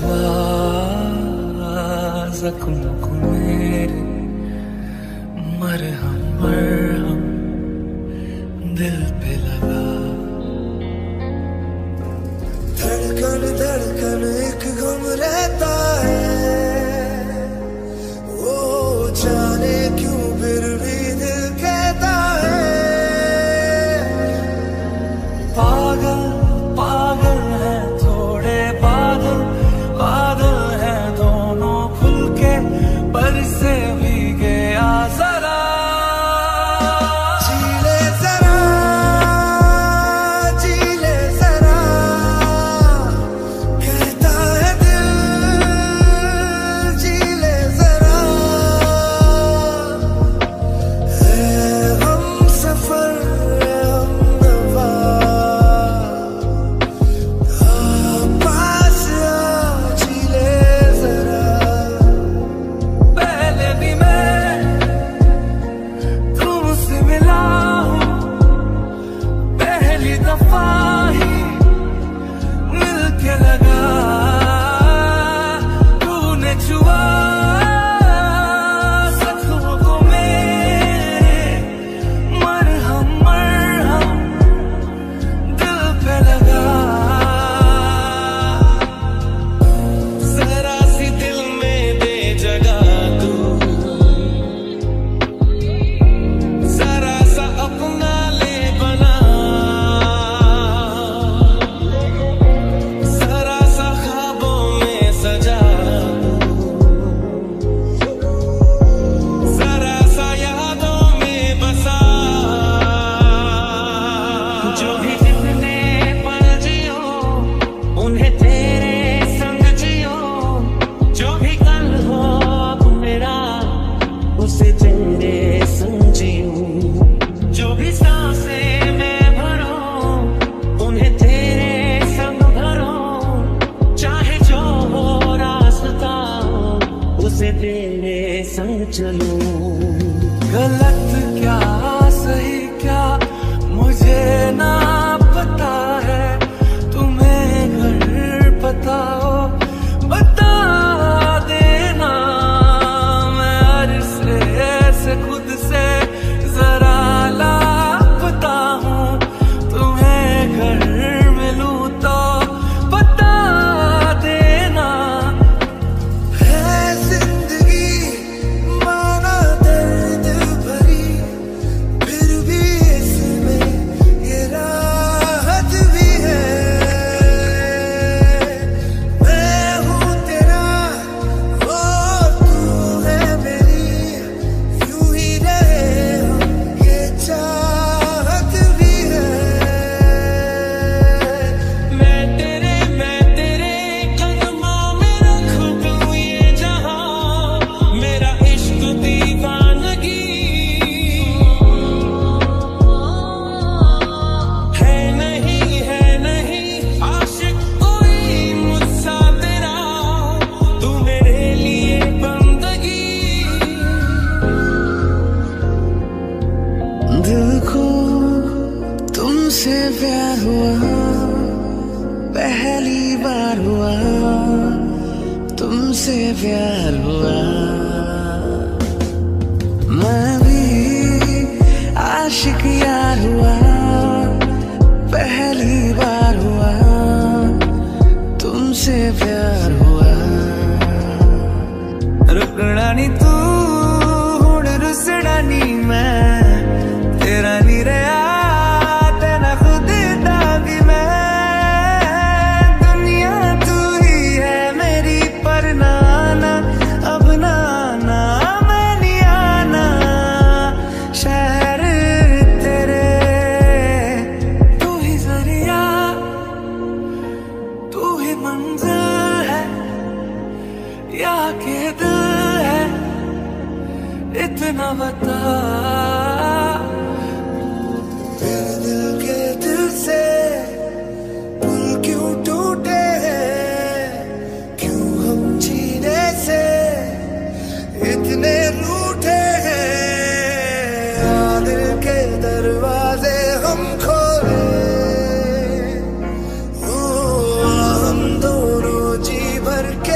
लगा जख्मों को मेरे, मरहम मरहम दिल पे लगा। धड़कन धड़कन एक गम रहता है, वो जाने क्यों फिर भी दिल कहता है। पागल पागल है थोड़े बादल, बादल है दोनों खुल के बरसे भीगे आ जरा। जीले जरा जीले जरा, कहता है दिल जीले जरा। है हम सफर हम नवा, पास आ जीले जरा। पहले भी मैं तुमसे मिला हूँ, पहली दफा ही मिलके लगा। तूने छुआ जख्मों को मेरे, मरहम मरहम दिल पे लगा। जरा सी दिल में दे जगह तू, जरा सा अपना ले बना, जरा सा ख्वाबों में सजा, जरा सा यादों में बसा। जो भी जितने पल जियो उन्हें तेरे संग जियो, जो भी कल हो अब मेरा उसे तेरे संग जियो। जो भी सांसें मैं भरूं उन्हें तेरे संग भरूं, चाहे जो हो रास्ता उसे तेरे संग चलूं। गलत क्या सही क्या मुझे ना पता है, तुम्हें घर पता हो बता देना। मैं अरसे से खुद से जरा लापता हूँ, तुम्हें घर मिलूं तो बता देना। है जिंदगी माना दर्द भरी, फिर भी इसमें ये राहत भी है। मैं हूँ तेरा और तू है मेरी, यूं ही रहे हम ये चाहत भी है। मैं तेरे मैं तेरे कदमों में रख दूं ये जहां, मेरा इश्क दीवानगी है नहीं है नहीं आशिक कोई मुझसा तेरा, तू मेरे लिए बंदगी। दिल को तुमसे प्यार हुआ, पहली बार हुआ तुमसे प्यार हुआ। मैं भी आशिक यार हुआ, पहली बार हुआ तुमसे प्यार हुआ। रुकना नी तू हुण रुसना नी, मैं तेरा नी रहा तेना खुद दा भी मैं। दुनिया तू ही है मेरी पर नाना, अब नाना मैं नहीं आना। शहर तेरे तू ही जरिया, तू ही मंजिल है या के दिल है, इतना बता। मेरे दिल के दिल से पुल क्यों टूटे हैं, क्यों हम जीने से इतने रूठे हैं। दिल के दरवाजे हम खोले, ओ हम दोनों जी भर के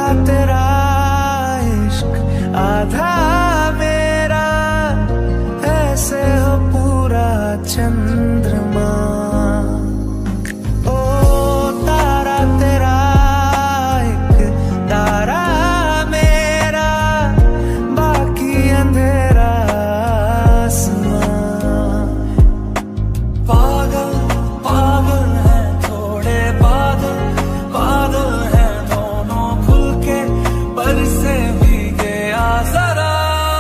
तेरा इश्क आधा मेरा, ऐसे हो पूरा चंद्रमा। ओ तारा तेरा एक तारा मेरा, बाकी अंधेरा आसमां। पागल पागल है थोड़े बादल, बादल है दोनों खुल के बरसे भीगे जरा।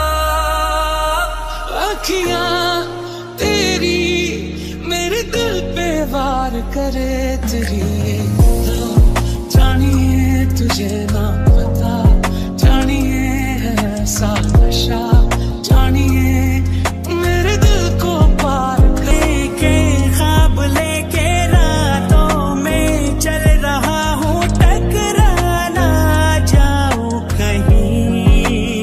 अखियां तेरी मेरे दिल पे वार करे तेरी, जानिए तुझे ना पता, जानिए है ऐसा नशा, जानिए मेरे दिल को पार लेके ख्वाब लेके रातों में चल रहा हूँ, टकरा ना जाऊं कहीं।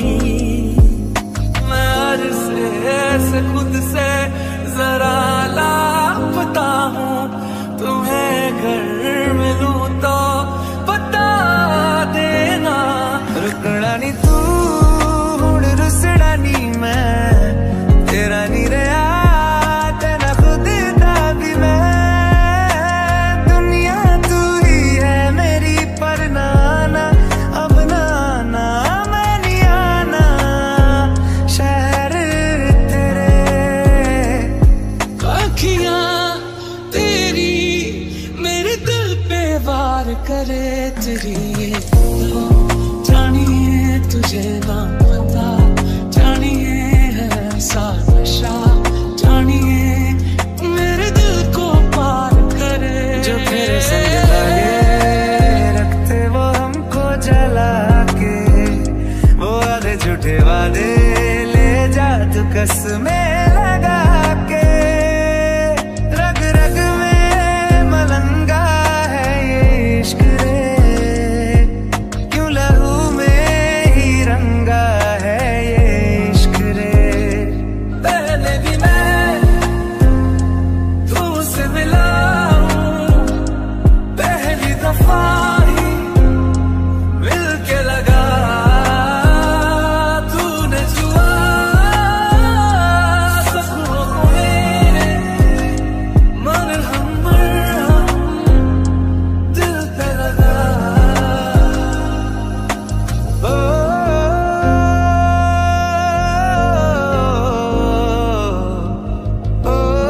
मैं हर से खुद से जरा लापता हूँ, तुम्हें घर मिलूं तो बता देना। रुकना नी तू हुण रुसड़ा नी मैं, तेरा नी रहा तेरा खुद दा भी मैं। दुनिया तू ही है मेरी पर नाना, अब नाना मैं नहीं आना शहर तेरे। अखियां तेरी मेरे दिल पे वार करे तेरी, जानिए तुझे ना पता, जानिए है ऐसा नशा, जानिए मेरे दिल को पार करे। जो तेरे संग लागे रखते वो हमको जला के, वो आधे झूठे वादे ले जा तू कसमें लगा के। रग रग में मलंगा है ये इश्क रे, क्यों लहू में ही रंगा है ये इश्क रे। पहले भी मैं तुझसे मिला हूँ, पहली दफा ही मिल के लगा, तूने छुआ सपनों को मेरे, मरहम मरहम दिल पे लगा। ओ, ओ,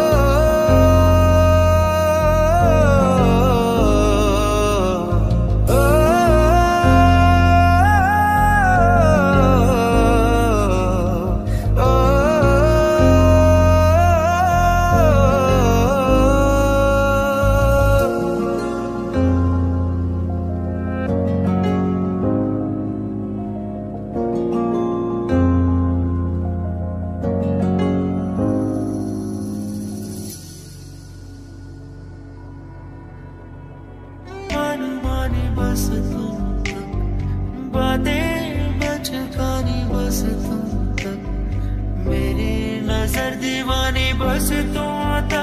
मन माने बस तुम तक, बातें बचकानी बस तुम तक, मेरी नजर दीवानी बस तुम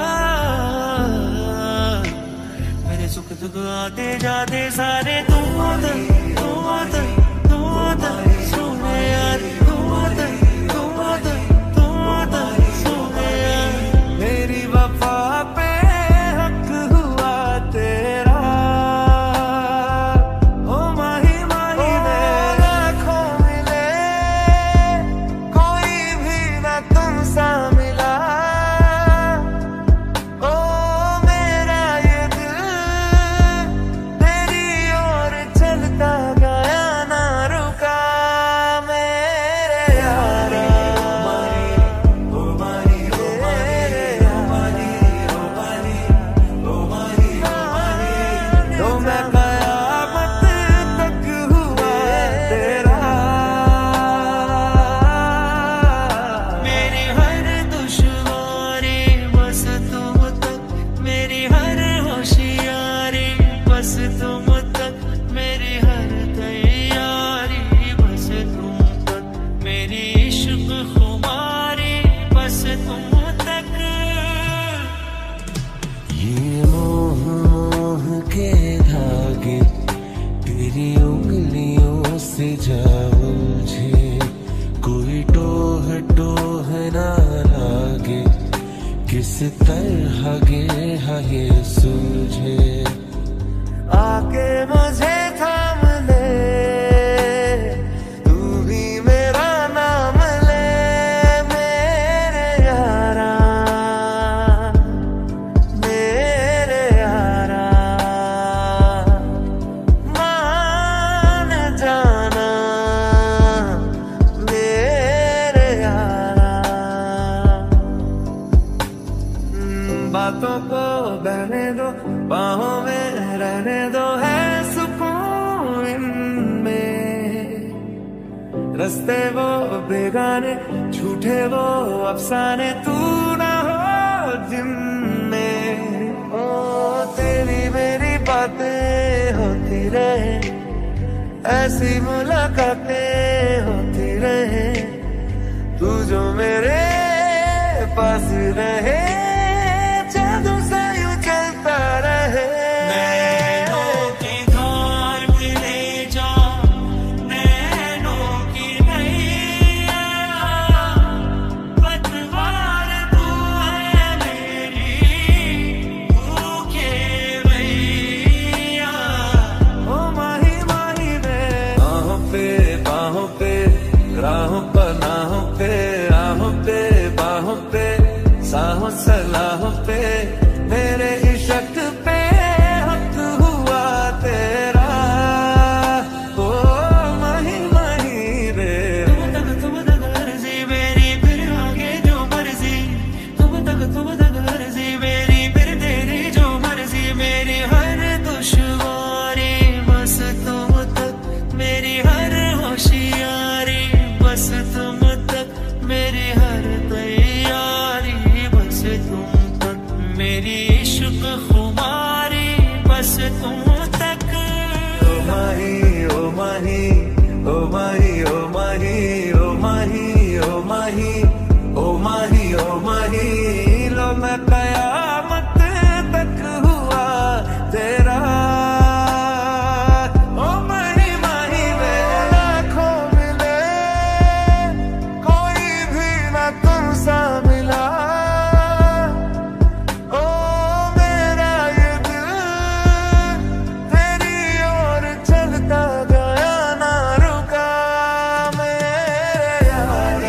तक। मेरे सुख दुख आते जाते सारे तुम तक, तुम तक, तुम तक सुने यार, तुम तक, तुम तक, तुम तक सुने यार। मेरी वफा पे हक हुआ तेरा, ओ माही माही ने लाखों मिले, कोई भी ना तुम सा मिला। ओ मेरा ये दिल तेरी ओर चलता से जा उलझे, कोई टोह टोह ना लागे, किस तरह गे है ये सूझे। आके मुझे थाम ले, तू भी मेरा नाम ले, मेरे यारा मेरे यारा, मान जाना मेरे यारा। बातों को बहने दो, बाहों में रहने दो, है सुकून इनमें। रस्ते वो बेगाने, झूठे वो अफसाने, तू ना हो जिनमें। ओ तेरी मेरी बातें होती रहे, ऐसी मुलाकातें होती रहे, तू जो मेरे पास रहे, जादू सा यूं चलता रहे। नैनों के धार में ले जा, नैनों की नैया, पतवार तू है मेरी, भूखे भैया। ओ माही माही रे, बाहों पे बाहों पे, राहों पनाहों पे, राहों पे बाहों पे, साहों सलाहों पे, मेरे इश्क पे हक हुआ तेरा। ओ माही माही रे, तुम तक तुम तक अर्जी मेरी, फिर आगे जो मर्जी, तुम तक तुम तक अर्जी मेरी, फिर तेरी जो मर्जी। मेरी हर दुश्वारी बस तुम तक, मेरी हर होशियारी बस तुम तक, मेरी हर तैयारी बस तुम तक, मेरी इश्क खुमारी बस तुम तक। ओ माही ओ माही ओ माही ओ माही ओ माही ओ माही ओ माही ओ माही, लो मैं कयामत तक हुआ तेरा। ओ माही माही रे, लाखों मिले कोई भी ना तुमसा मिला। ओ मेरा ये दिल तेरी ओर चलता गया, ना रुका मेरे यार।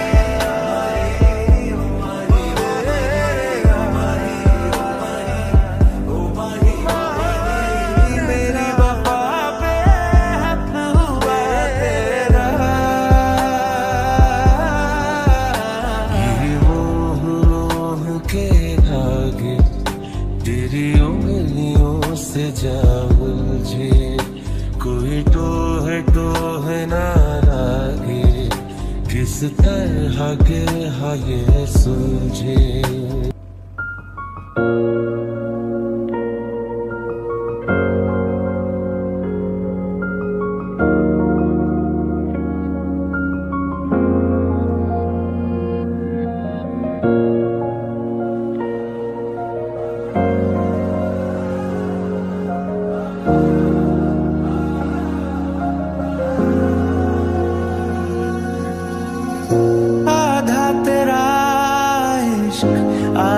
मेरी वफा पे हक हुआ तेरा। ये मोह मोह के धागे, तेरी उंगलियों से जा उलझे, कोई टोह टोह ना लागे, किस तरह के है ये सूझे। आधा तेरा इश्क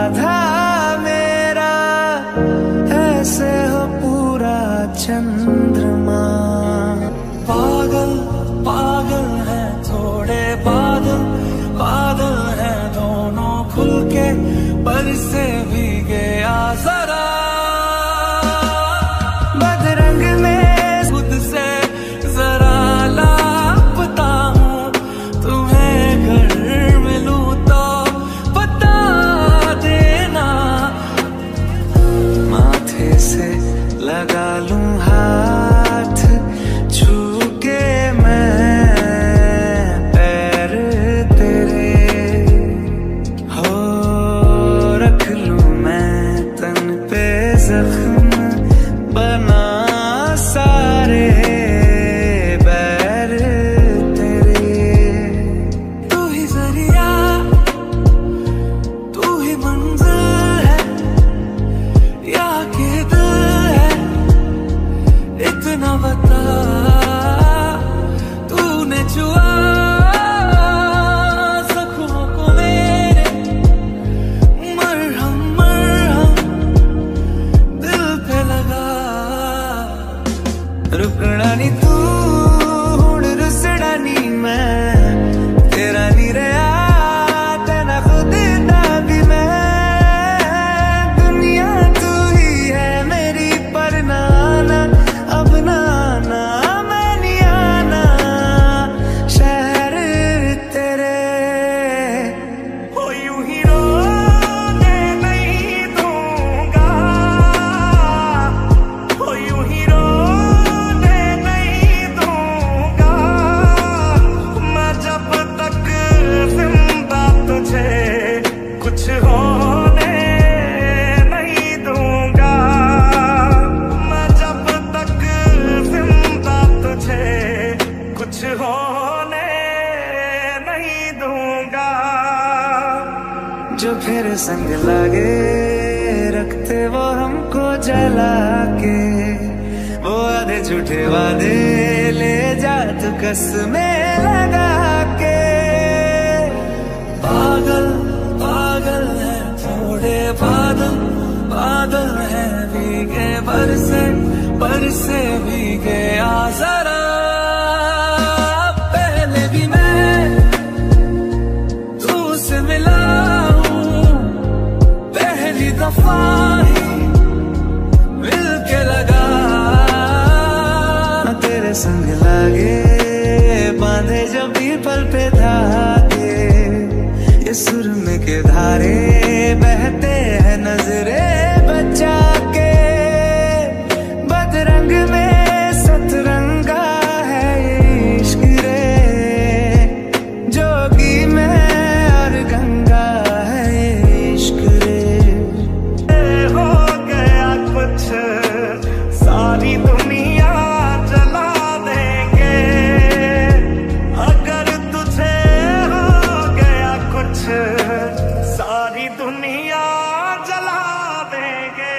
जो फिर संग लागे रखते वो हमको जला के, वो आधे झूठे वादे ले जा तू कसमें लगा के। पागल पागल है थोड़े बादल, बादल है भीगे बरसे बरसे भीगे आ जरा। पहले भी मैं तुझसे मिला हूँ, पहली दफा ही मिल के लगा। तेरे संग लागे बांधे जब भी पल पे धागे, ये सुरमे के धारे बहते हैं नजरे बचा के। बदरंग में सतरंगा है ये इश्क रे, जोगी में और गंगा है ये इश्क रे। हो गया कुछ सारी दुनिया जला देंगे, अगर तुझे हो गया कुछ सारी दुनिया जला देंगे।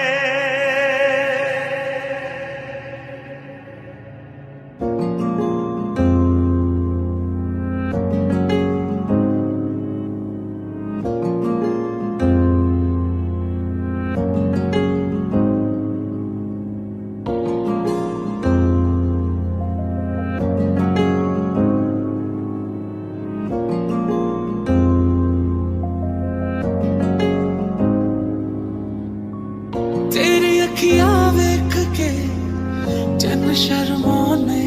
तेरी अखियां वेख के जन शर्माने,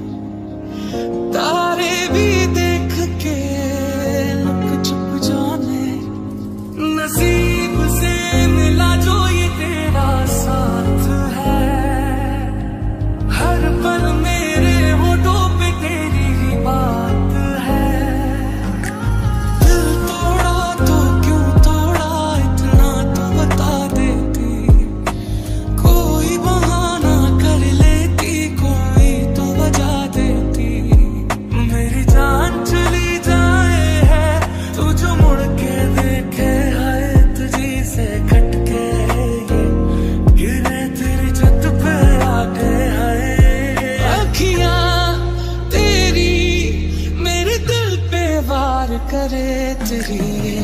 तारे भी देख के लुक छुप जाने। नसीब से मिला जो ये तेरा साथ है, हर पल मेरे होठों पे तेरी ही बात है। दिल तोड़ा तो क्यों तोड़ा इतना तो बता देती, कोई बहाना कर लेती, कोई तो बजा देती। मेरी जान चली जाए है तू जो मुड़ के देखे, हाय तुझी से खटके ये गिरे तेरी छत पे आके। हाय अखियां तेरी मेरे दिल पे वार करे, तेरी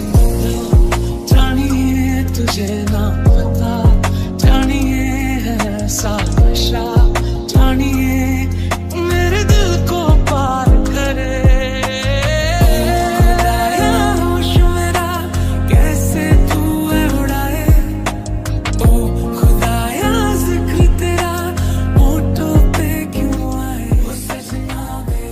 जानिए तुझे ना पता, जानिए है सा नशा, जानिए मेरे दिल को पार करे। खुदाया होश मेरा कैसे तू है उड़ाए, ओ खुदाया जिक्र तेरा होठों पे क्यों आए। वो सजना वे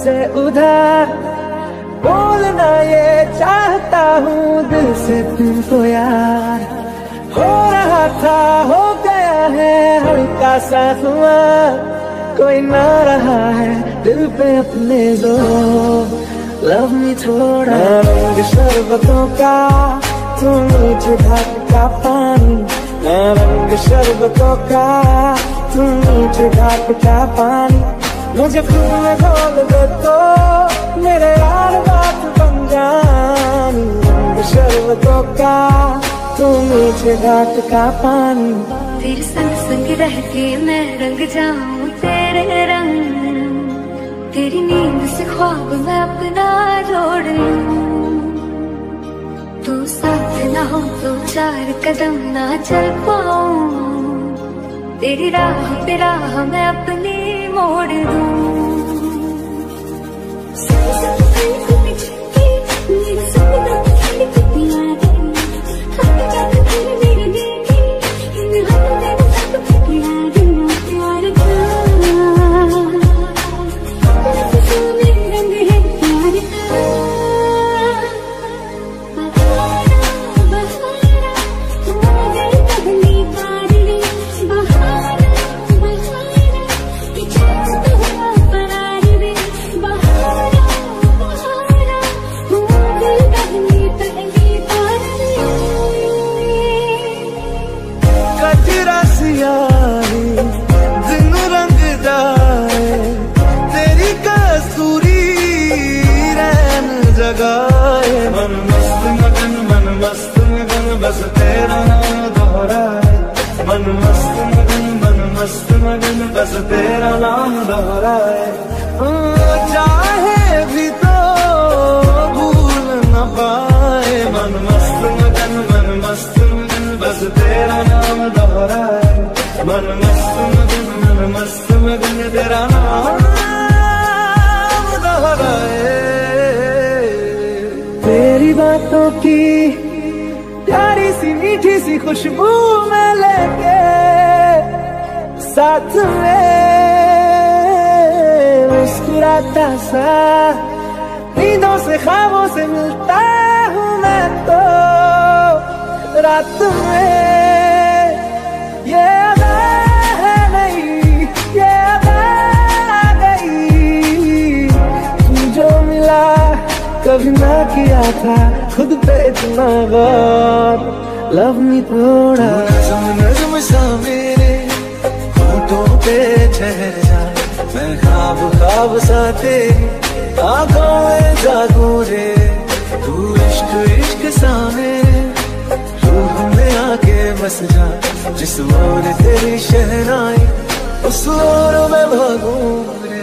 से उधर बोलना ये चाहता हूँ दिल से तुमको यार। हो रहा था हो गया है हल्का सा हुआ, कोई ना रहा है दिल पे अपने जो। लव मी थोड़ा रंग शरबतों का तुम मीठे घाट का पानी, मैं रंग शरबतों का तुम मीठे घाट का पानी। मुझे खुद में घोल दे तो मेरे यार बात बन जानी, रंग शरबतों का तुम मीठे घाट का पानी। तेरे संग संग रह के मैं रंग जाऊं तेरे रंग, तेरी नींद से ख्वाब मैं अपना जोड़ लूं। तू साथ ना हो तो चार कदम ना चल पाऊं, तेरी राह पे राह मैं अपनी मोड़ दूं। मन मस्त मगन मन मस्त मगन बस तेरा नाम दोहराए, मन मस्त मगन मन मस्त मगन बस तेरा नाम दोहराए। चाहे भी तो भूल न पाए, मन मस्त मगन मन मस्त मगन बस तेरा नाम दोहराए, मन मस्त मगन मन मस्त मगन तेरा नाम दोहराए। तेरी बातों की प्यारी सी मीठी सी खुशबू में लेके साथ में मुस्कुराता सा, नींदों से ख्वाबों से मिलता हूँ मैं तो रात में। ये अदा है नहीं ये अदा आ गई, तू जो मिला कभी ना किया था खुद पे इतना गौर। लव मी थोड़ा नज़म नज़म सा मेरे होठों पे ठहर जाए, मैं ख्वाब ख्वाब सा तेरी आँखों में जागूं रे। तू इश्क इश्क सा मेरे रूह में आके बस जा, जिस ओर तेरी शहनाई उस ओर मैं भागूं रे।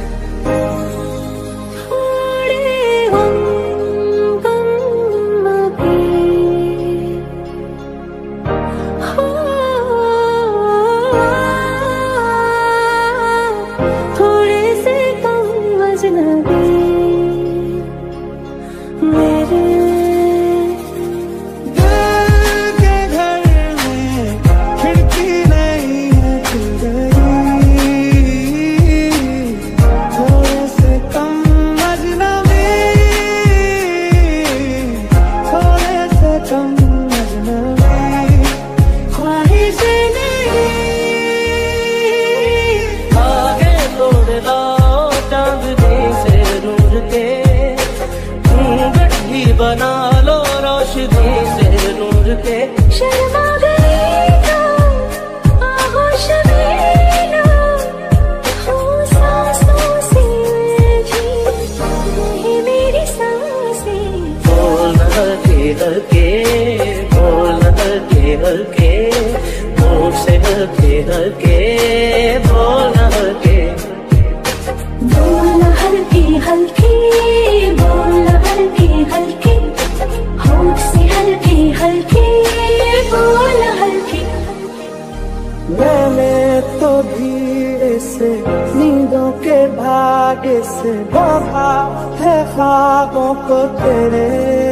बना लो रोशनी से नूर के, शर्मा गई तो आगोश में लो, हो सांसों से उलझी रही मेरी सांसें। बोल हल्के हल्के बोल हल्के हल्के मुँह से हल्के हल्के बोल हल्के, बोल हल्के हल्के बोल हल्के हल्के, होठ से हल्के हल्के बोल हल्के। मैंने तो धीरे से नींदों के भागे से बांधा है ख्वाबों को तेरे,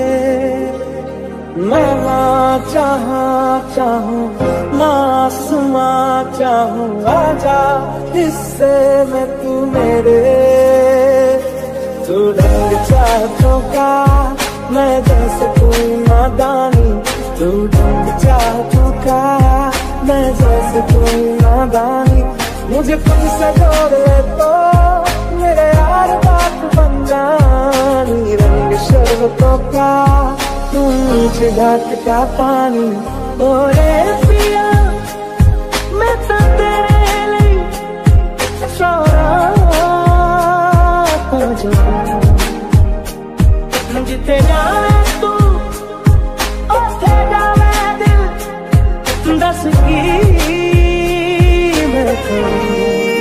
मैं ना चाहा चाहूँ ना आसमां चाहूँ, आजा हिस्से में तू मेरे। तू ढंग चाहतों का, मैं जैसे कोई नादानी। तू ढंग चाहतों का, मैं जैसे कोई नादानी। मुझे खुद से जोड़ ले तो मेरे यार बात बन जानी। रंग शरबतों का, तू नीचे घाट का पानी। ओरे पिया मैं तो तेरे लिए सोना जिते जावे तू उथे जावे दिल। दस की मैं करूं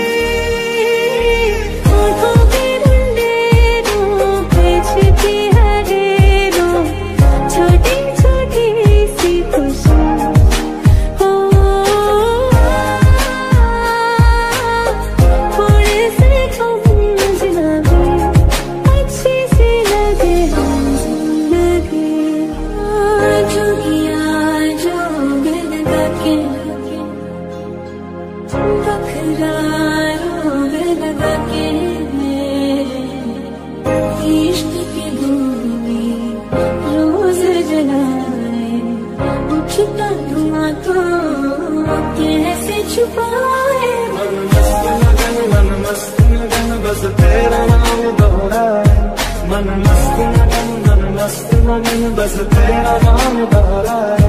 छुपाए। मन मस्त लगन, मन मस्त लगन, बस तेरा नाम दोहराए। मन मस्त लगन, मन मस्त लगन, बस तेरा नाम दोहराए।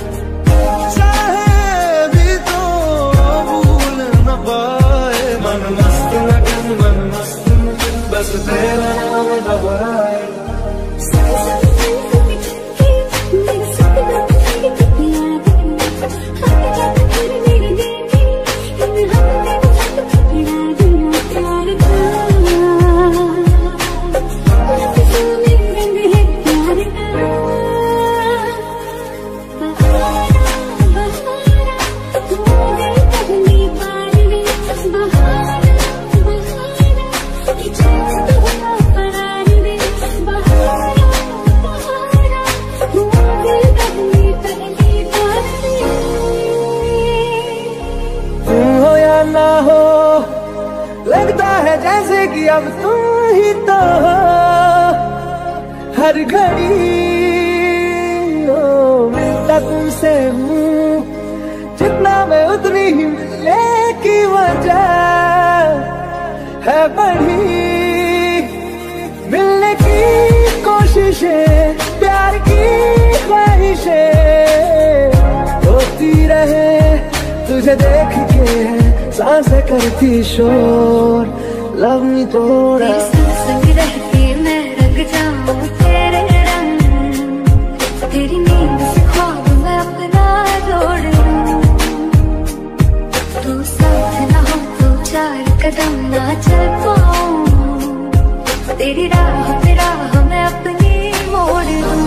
चाहे भी तो भूल न पाए। मन मस्त लगन, मन मस्त लगन, बस तेरा नाम दोहराए। लगता है जैसे कि अब तुम ही तो हो हर घड़ी। ओ मिलता तुमसे हूँ जितना मैं उतनी ही मिलने की वजह है बढ़ी। मिलने की कोशिशें, प्यार की ख्वाहिशें होती रहे। तुझे देख के सांसें करती शोर, लव मी थोड़ा। संग रहती मैं रंग जाऊं तेरे रंग। तेरी नींद से ख्वाब मैं अपना जोड़ लूं। तू साथ ना हो तो चार कदम ना चल पाऊं। तेरी राह पे राह मैं अपनी मोड़ लूं।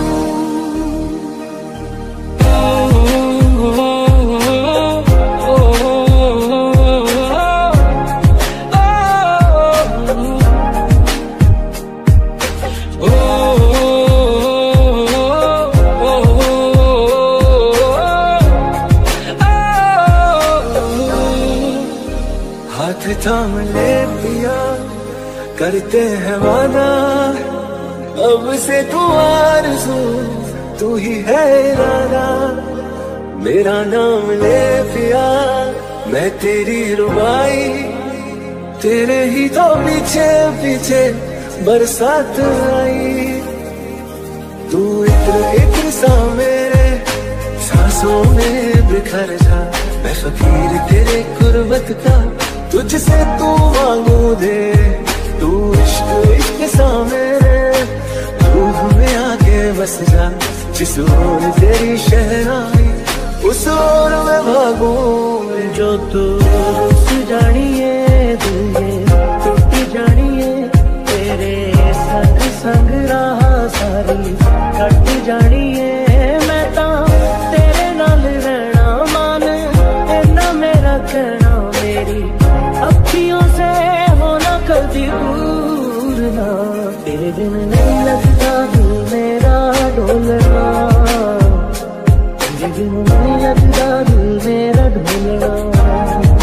हाथ थाम ले पिया, करते हैं वादा। अब से तू आरज़ू, तू ही है इरादा। मेरा नाम ले पिया, मैं तेरी रुबाई। तेरे ही तो पीछे पीछे बरसात आई। तू इत्र इत्र सा मेरे सांसों में बिखर जा। मैं फकीर तेरे गुर्बत का, तुझसे तू मांगू दे। तू इश्क इश्क सा मेरे रूह में आके बस जा। जिस ओर तेरी शहनाई उस ओर मैं भागू। जो तू रुस जानिए दिल टूट जानिए। तेरे संग संग राह सारी कट जानिए। मैं ता तेरे नाल रहना मान, इन्ना मेरा कहना। मेरी अखियों से होना कभी दूर ना। तेरे दिन नहीं लगता दिल मेरा डोलना। तेरे दिन नहीं लगता दिल मेरा डोलना।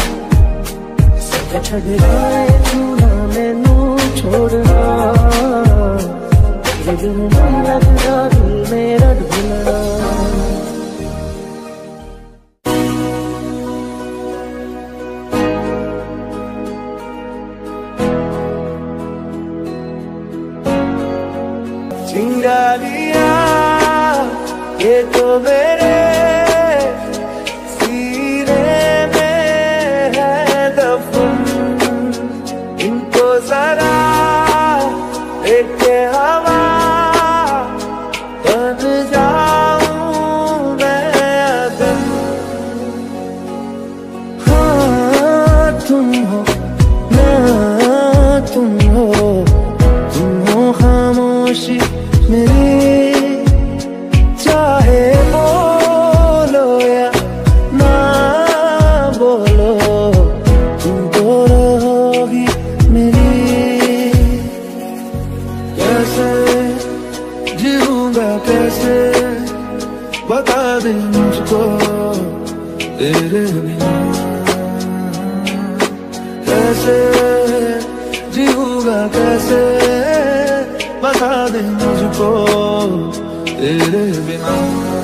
सब छड़ जाए तू ना मैनू छोड़ना। लेकिन मन लग जा दिल मेरा ढूंढना। चिंगारियां ये तो मेरे सीने में है दफन, इनको जरा देख के हवा बन जाऊं मैं अदम। हाँ तुम हो ना तुम हो, तुम हो खामोशी मेरी, चाहे बोलो या ना बोलो, तुम तो रहोगी मेरी। कैसे जीऊंगा कैसे बता दे मुझको तेरे बिना, कैसे जीऊंगा कैसे बता दे मुझको तेरे बिना।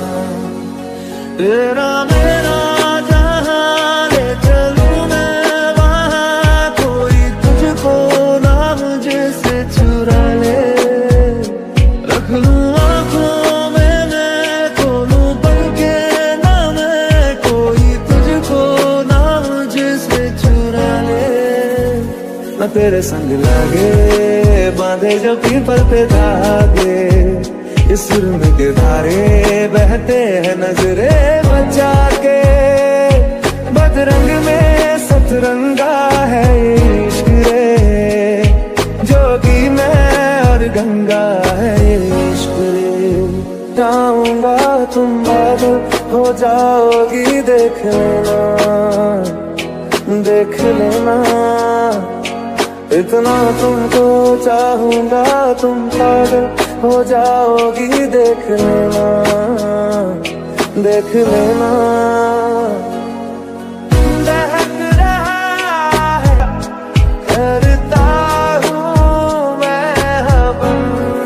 तेरा मेरा जहां ले चलूं मैं वहां, कोई तुझको ना मुझसे चुरा ले। रख लूं आँखों में मैं खोलूं पल के ना मैं, कोई तुझको ना मुझसे चुरा ले। मैं तेरे संग लागे बांधे जो पीपल पे धागे, इस सुरम के धारे बहते हैं नजरे बचा के। बदरंग में सतरंगा है ये इश्क रे, जोगी मैं और गंगा है ये इश्क रे। जाऊंगा तुम बादल हो जाओगी देख लेना, देख लेना। इतना तुमको चाहूंगा तुम पागल हो जाओगी देख लेना, देख लेना। दहक रहा है करता हूँ मैं हवन,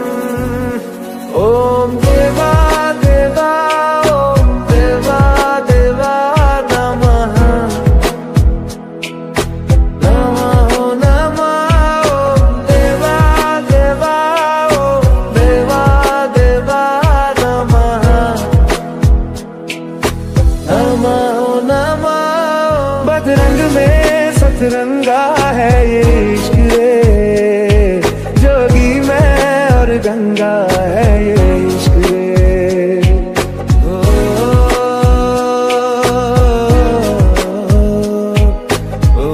ओम देवा देवा ओम देवा देवा नमः, नमः नमः ओम देवा देवा ओम देवा देवा नमः, नमः नमः। बदरंग में सतरंगा है ये इश्क रे, जोगी मैं और गंगा है ये इश्क रे। ओ, ओ,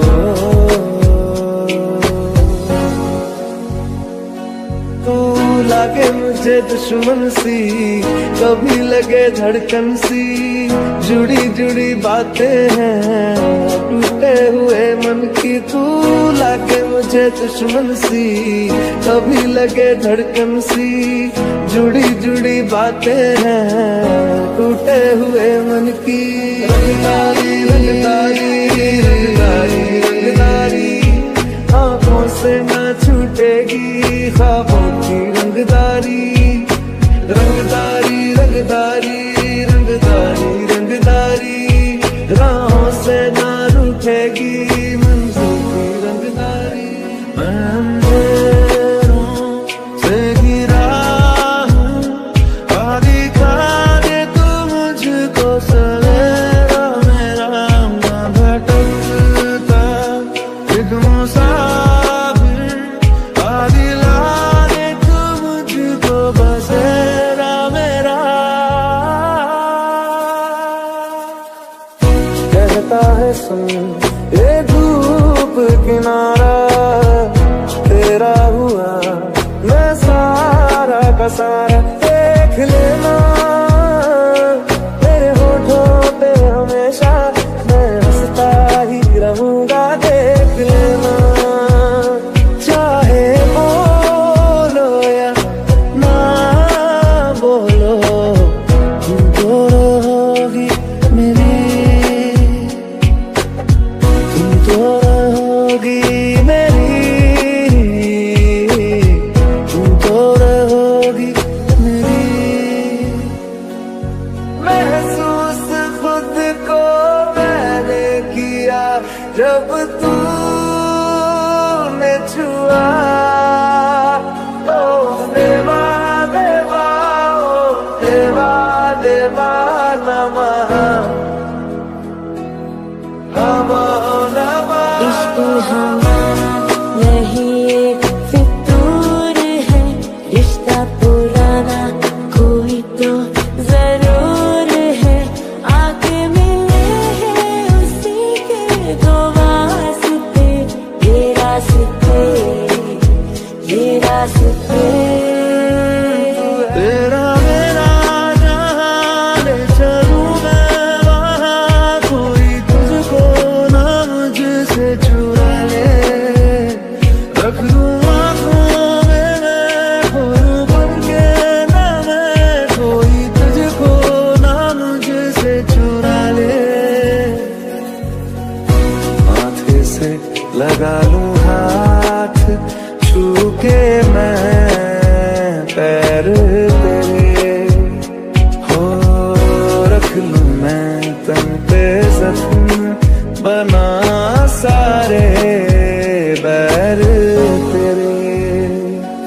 तू लागे मुझे दुश्मन सी, कभी लगे धड़कन सी, जुड़ी जुड़ी बातें हैं टूटे हुए मन की। तू लागे मुझे दुश्मन सी, कभी लगे धड़कन सी, जुड़ी जुड़ी बातें हैं टूटे हुए मन की। रंगदारी रंगदारी रंगदारी रंगदारी, आंखों से ना छूटेगी ख्वाबों की रंगदारी। रंगदारी रंगदारी रंगदारी रंगदारी, राहों से ना रूठेगी मंजिल की रंगदारी। मैं अंधेरों से घिरा हूँ, आ दिखा दे तू मुझको सवेरा मेरा। मैं भटकता एक मुसाफिर, आ दिला दे तू मुझको बसेरा मेरा।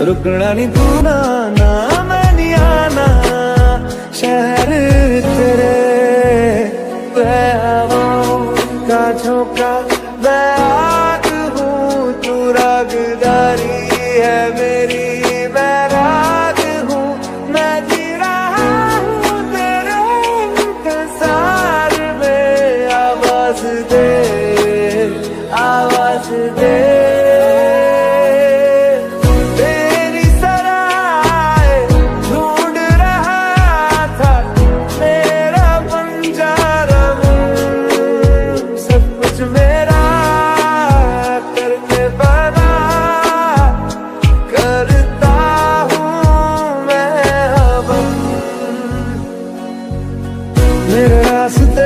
रुकना नहीं तू ना ना मैं नहीं आना शहर तेरे का झोंका मैं आग हूँ तू रागदारी है मेरी मैं राग हूँ मैं जी रहा हूँ तेरे इंतजार में आवाज दे आवाज दे तेरी सराय ढूंढ रहा था मेरा बंजारा सब कुछ मेरा करके बना करता हूँ मैं हम मेरे रास्ते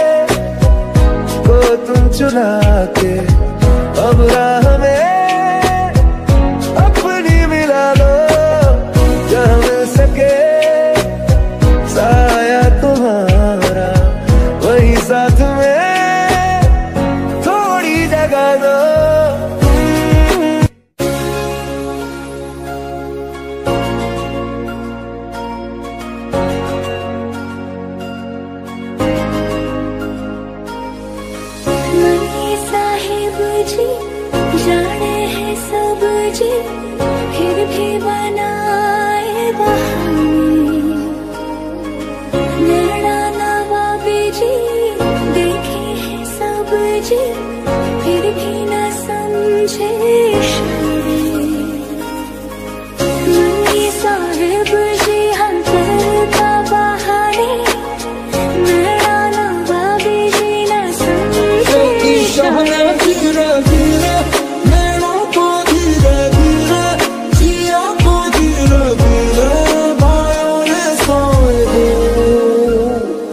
को तुम चुरा के अब राह में अपनी मिला लो जहाँ मिल सके साया तुम्हारा वही साथ में थोड़ी जगह दो मनी साहिब जी जाने हैं सब जी फिर भी बनाए बहाने नैना नवाबी जी देखे हैं सब जी फिर भी न समझे इशारे मनी साहिब जी हम करता बहाने नैना नवाबी जी न समझे इशारे धीरे धीरे नैनों को धीरे धीरे जिया को धीरे धीरे भाइयों ने सोए दो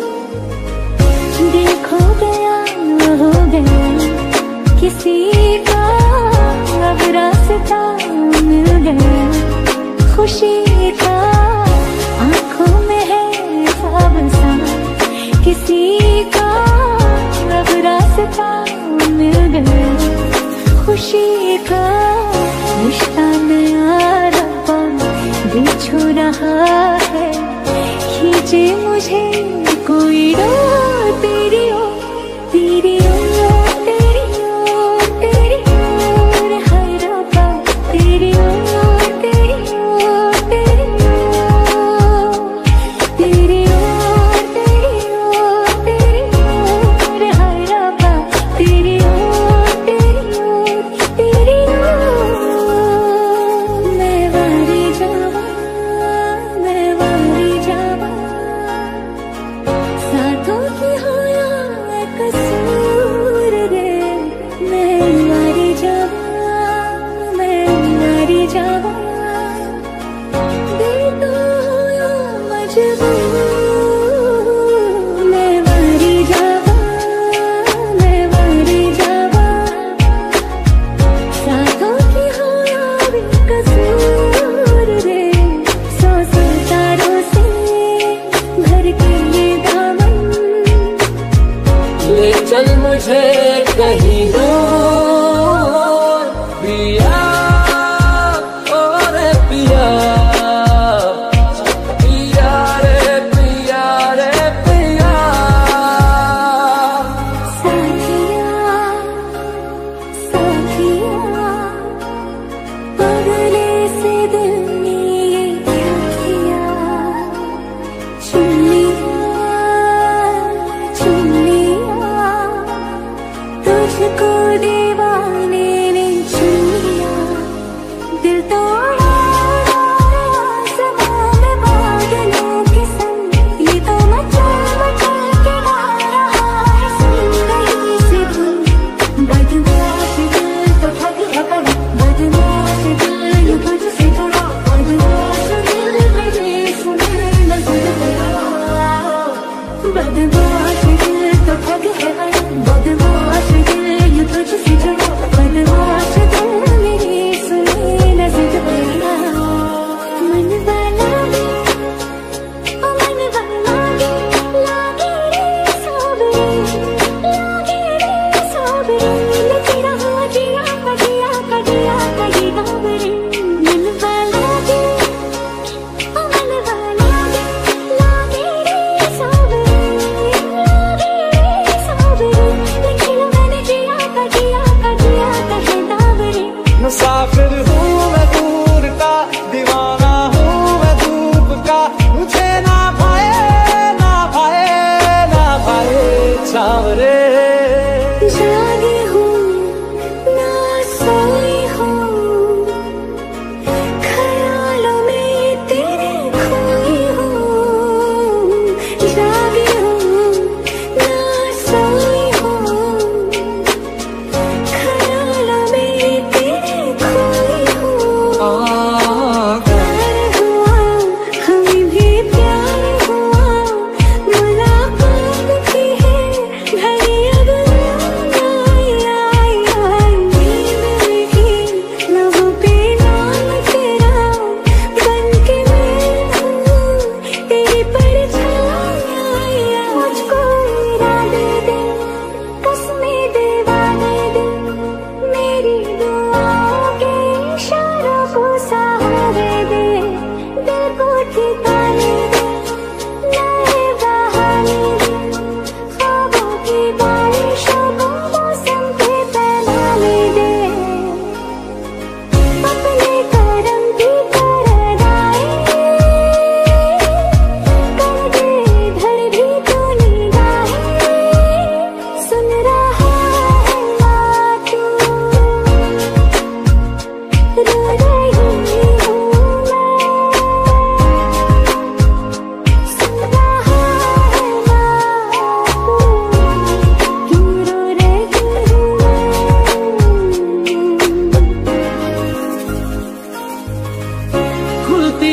देखो गया हो गया किसी का अब रास्ता मिल गया खुशी का आंखों में है सब सा किसी का अब रास्ता मिल गया खुशी का रिश्ता नया रब्बा बिछो रहा है खींचे मुझे कोई डोर तेरी ओर तेरी ओर तेरी ओर तेरी ओर हाय रब्बा तेरी ओर तेरी ओर तेरी ओर तेरी ओर तेरी ओर तेरी ओर हाय रब्बा तेरी ओर तेरी ओर तेरी ओर मैं वारी जावा मैं वारी जावा साथों की हो या कसूर रे मैं वारी जावा मैं वारी जावा दिल तो हो या मजबूर मैं वारी जावा मैं वारी जावा साथों की हो या भी कसूर रे सौ सौ तारों से भर के ये दामन ले चल मुझे कहीं दूर पिया और पिया पिया रे पिया रे पिया साथिया साथिया पगले से दिल ने ये क्या किया चुन लिया चुन लिया तुझको दीवाने ने चुन लिया दिल तोड़ा आसमां में बादलों के संग ये तो मचा मचा के गा रहा है सुन गई सी धुन बदमाश दिल तो ठग ठग बदमाश दिल ये तुझसे जुड़ा बदमाश दिल मेरे सुने न सुन गया बदमाश दिल तो ठग है बदमाश दिल ये तुझसे जुड़ा बदमाश दिल मेरे सुने न सुन गया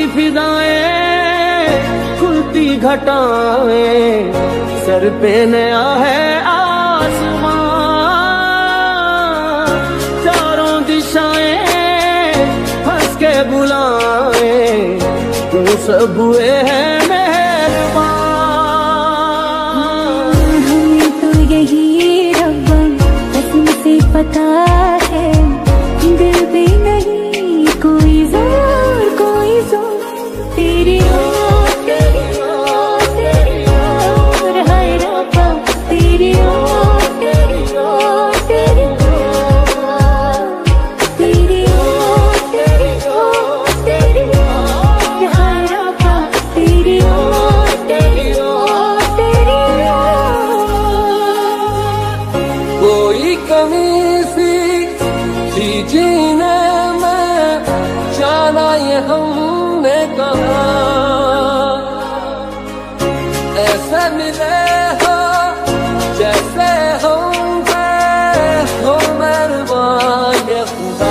फिदाएं खुलती घटाएं, सर पे नया है आसमां, चारों दिशाएं हंस के बुलाएं, तुम सब हुए हैं मेहरबान। हमें तो यही रब्बा कसम से पता है, दिल पे नहीं कोई जोर कोई जोर, तेरी ओर तेरी ओर तेरी ओर, हाय रब्बा तेरी ओर तेरी ओर तेरी ओर, तेरी ओर तेरी ओर तेरी ओर, हाय रब्बा तेरी ओर तेरी ओर तेरी ओर। कोई कमी सी थी जीने में, जाना ये हमने कहा, ऐसे मिले हो जैसे होंगे हो मेहरबान ये खुदा।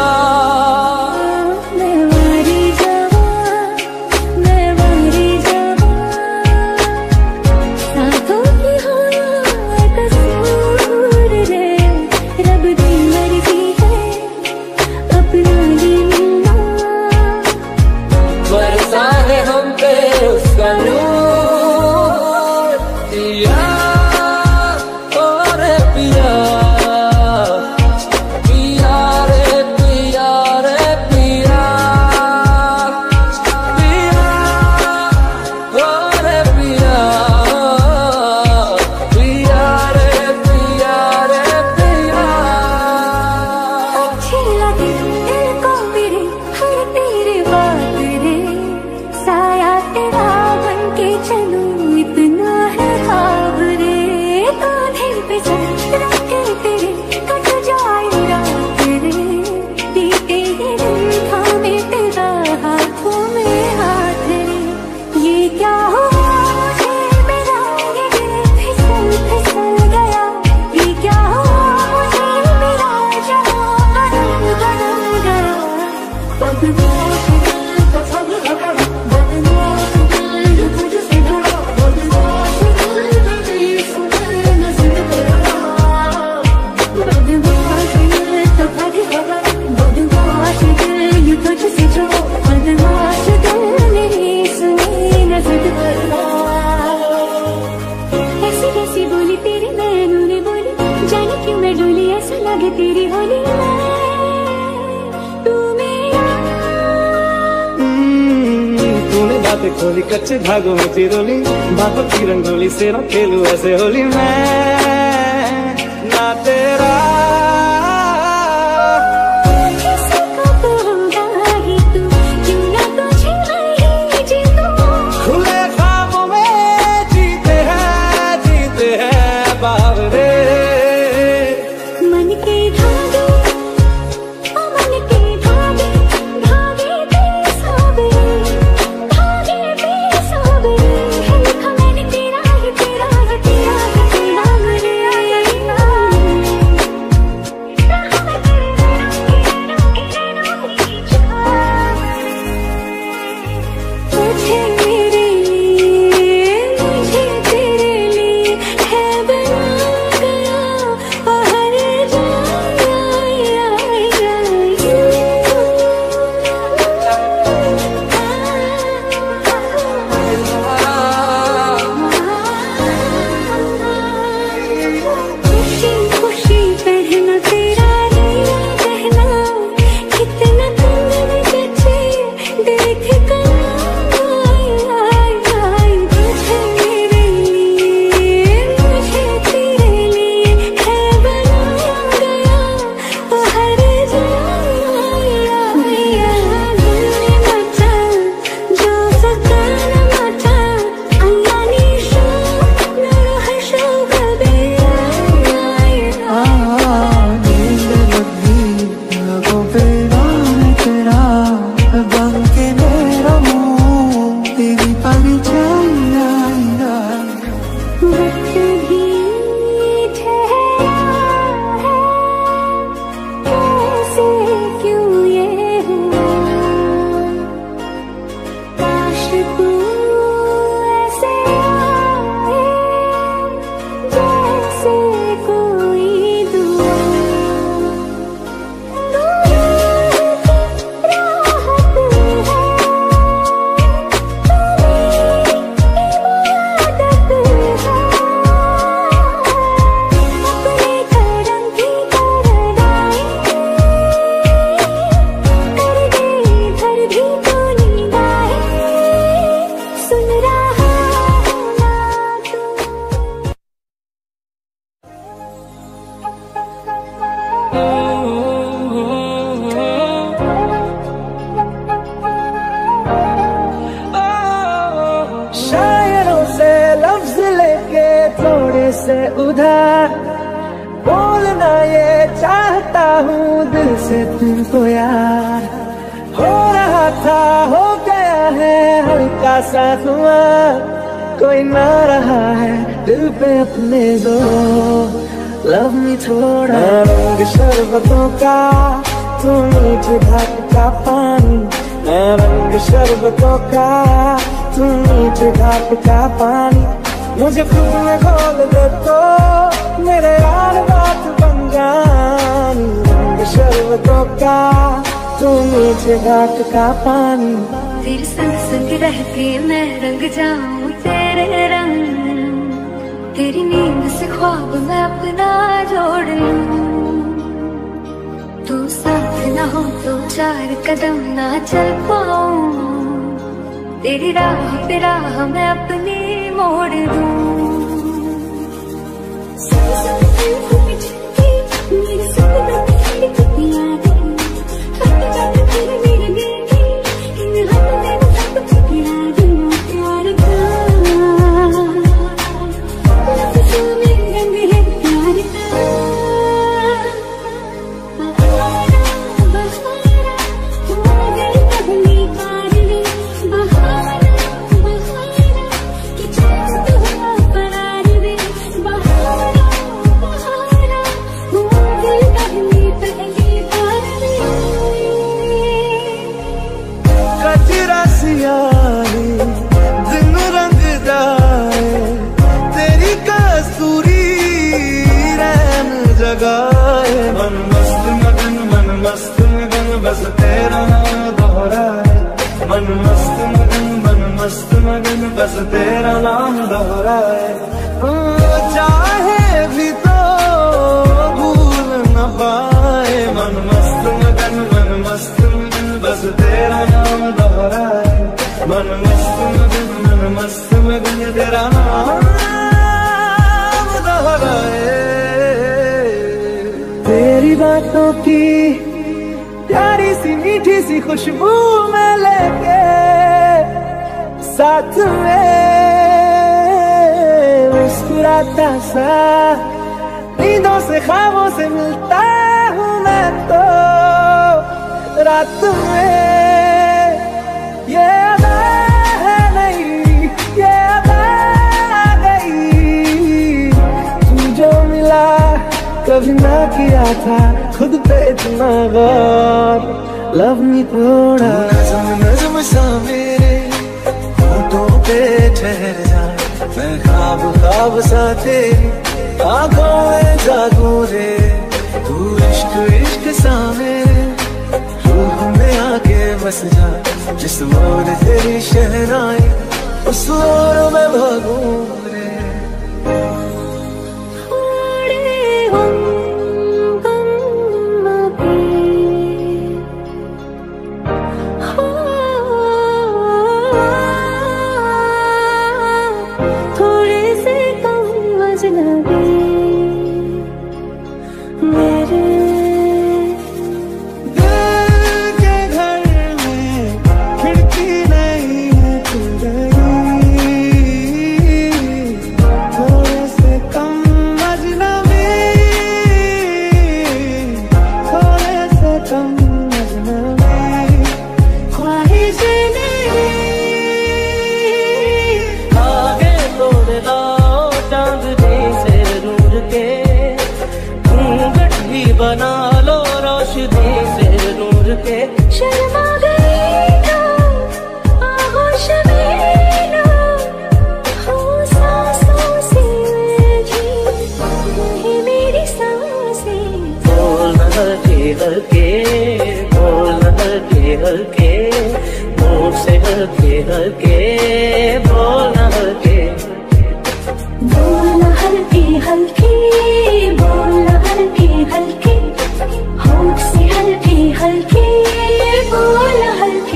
मैं वारी जवां मैं वारी जवां, साथों की हो या कसूर रे, रब दी मर्जी है अपना ही मिलना, बरसा है हम पे उसका नूर, पिया ओ रे पिया, पिया रे पिया रे पिया, पिया ओ रे पिया, पिया रे पिया रे पिया। अच्छी लगे दिल को मेरे हर तेरे बात रे, साया तेरा बन के चलूं इतना है ख्वाब रे, कांधे पे सर रख के तेरे कट जाए रात रे, बीते ये दिन थामे तेरा हाथों में हाथ रे, ये क्या हुआ मुझे मेरा ये दिल फिसल फिसल गया, ये क्या हुआ मुझे मेरा जहां बदल बदल गया, बदमाश दिल का सब लगा, बदमाश दिल ये तुझसे जुड़ा, बदमाश दिल तेरी सुने नजर गया, बदमाश दिल तो भाग गया, बदमाश दिल ये तुझसे जुड़ा, बदमाश दिल मेरी सुनी नजर गया। ऐसी कैसी बोली तेरी नैनों ने बोली, जाने क्यों मैं डोली ऐसा लगे तेरी होली में, तू मेरा तूने बातें खोली कच्चे धागों में चिरोली, बातों की रंगोली से ना खेलूं ऐसे होली मैं ना तेरा। किसका तो होगा ही तू, क्यों ना तुझे मैं जी दूं, खुले ख्वाबों में जीते हैं जीते हैं बावरे, मन के धागे ओ मन के धागे, धागे पे सोबे, धागे पे सोबे, है लिखा मैंने तेरा ही तेरा ही तेरा ही तेरा मेरे आया से उधर बोलना ये चाहता हूँ दिल से तुमको यार। हो रहा था हो गया है हल्का सा खुमार, कोई ना रहा है दिल पे अपने जोर। लव मी थोड़ा रंग शरबतों का तू मीठ घाट का पानी, मैं रंग शरबतों का तू मीठ घाट का पानी। मुझे खुद में खोल दे तो मेरे यार बात बन जानी, रंग शरबतों का तू मीठ घाट का पानी। तेरे संग संग रह के मैं रंग जाऊं तेरे रंग, तेरी नींद से ख्वाब मैं अपना जोड़ लूं। तू साथ ना हो तो चार कदम ना चल पाऊं, तेरी राह पे राह मैं अपनी मोड़ दूं। मन मस्त मगन मन मस्त मगन बस तेरा नाम दोहराए, मन मस्त मगन मन मस्त मगन बस तेरा नाम दोहराए। चाहे भी तो भूल न पाए, मन मस्त मगन मन मस्त मगन बस तेरा नाम दोहराए, मन मस्त मगन मन मस्त मगन तेरा नाम दोहराए। तेरी बातों की प्यारी सी मीठी सी खुशबू में लेके साथ में मुस्कुराता सा, नींदों से ख्वाबों से मिलता हूँ मैं तो रात में। ये अदा है नहीं ये अदा गई, तू जो मिला कभी ना किया था खुद पे इतना गौर। लव मी थोड़ा नज़म नज़म सा मेरे होठों पे ठहर जा, मैं ख्वाब ख्वाब सा तेरी आँखों में जागूं रे। तू इश्क इश्क सा मेरे रूह में आके बस जा, जिस ओर तेरी शहनाई उस ओर मैं भागूं रे। बना लो रोशनी से नूर के, शर्मा गई तो आगोश में लो, हो सांसों से उलझी रही मेरी सांसें। बोल हल्के हल्के बोल हल्के हल्के, मुँह से हल्के हल्के बोल हल्के, बोल हल्के हल्के बोल हल्के हल्के, होठ से हल्के हल्के बोल हल्के।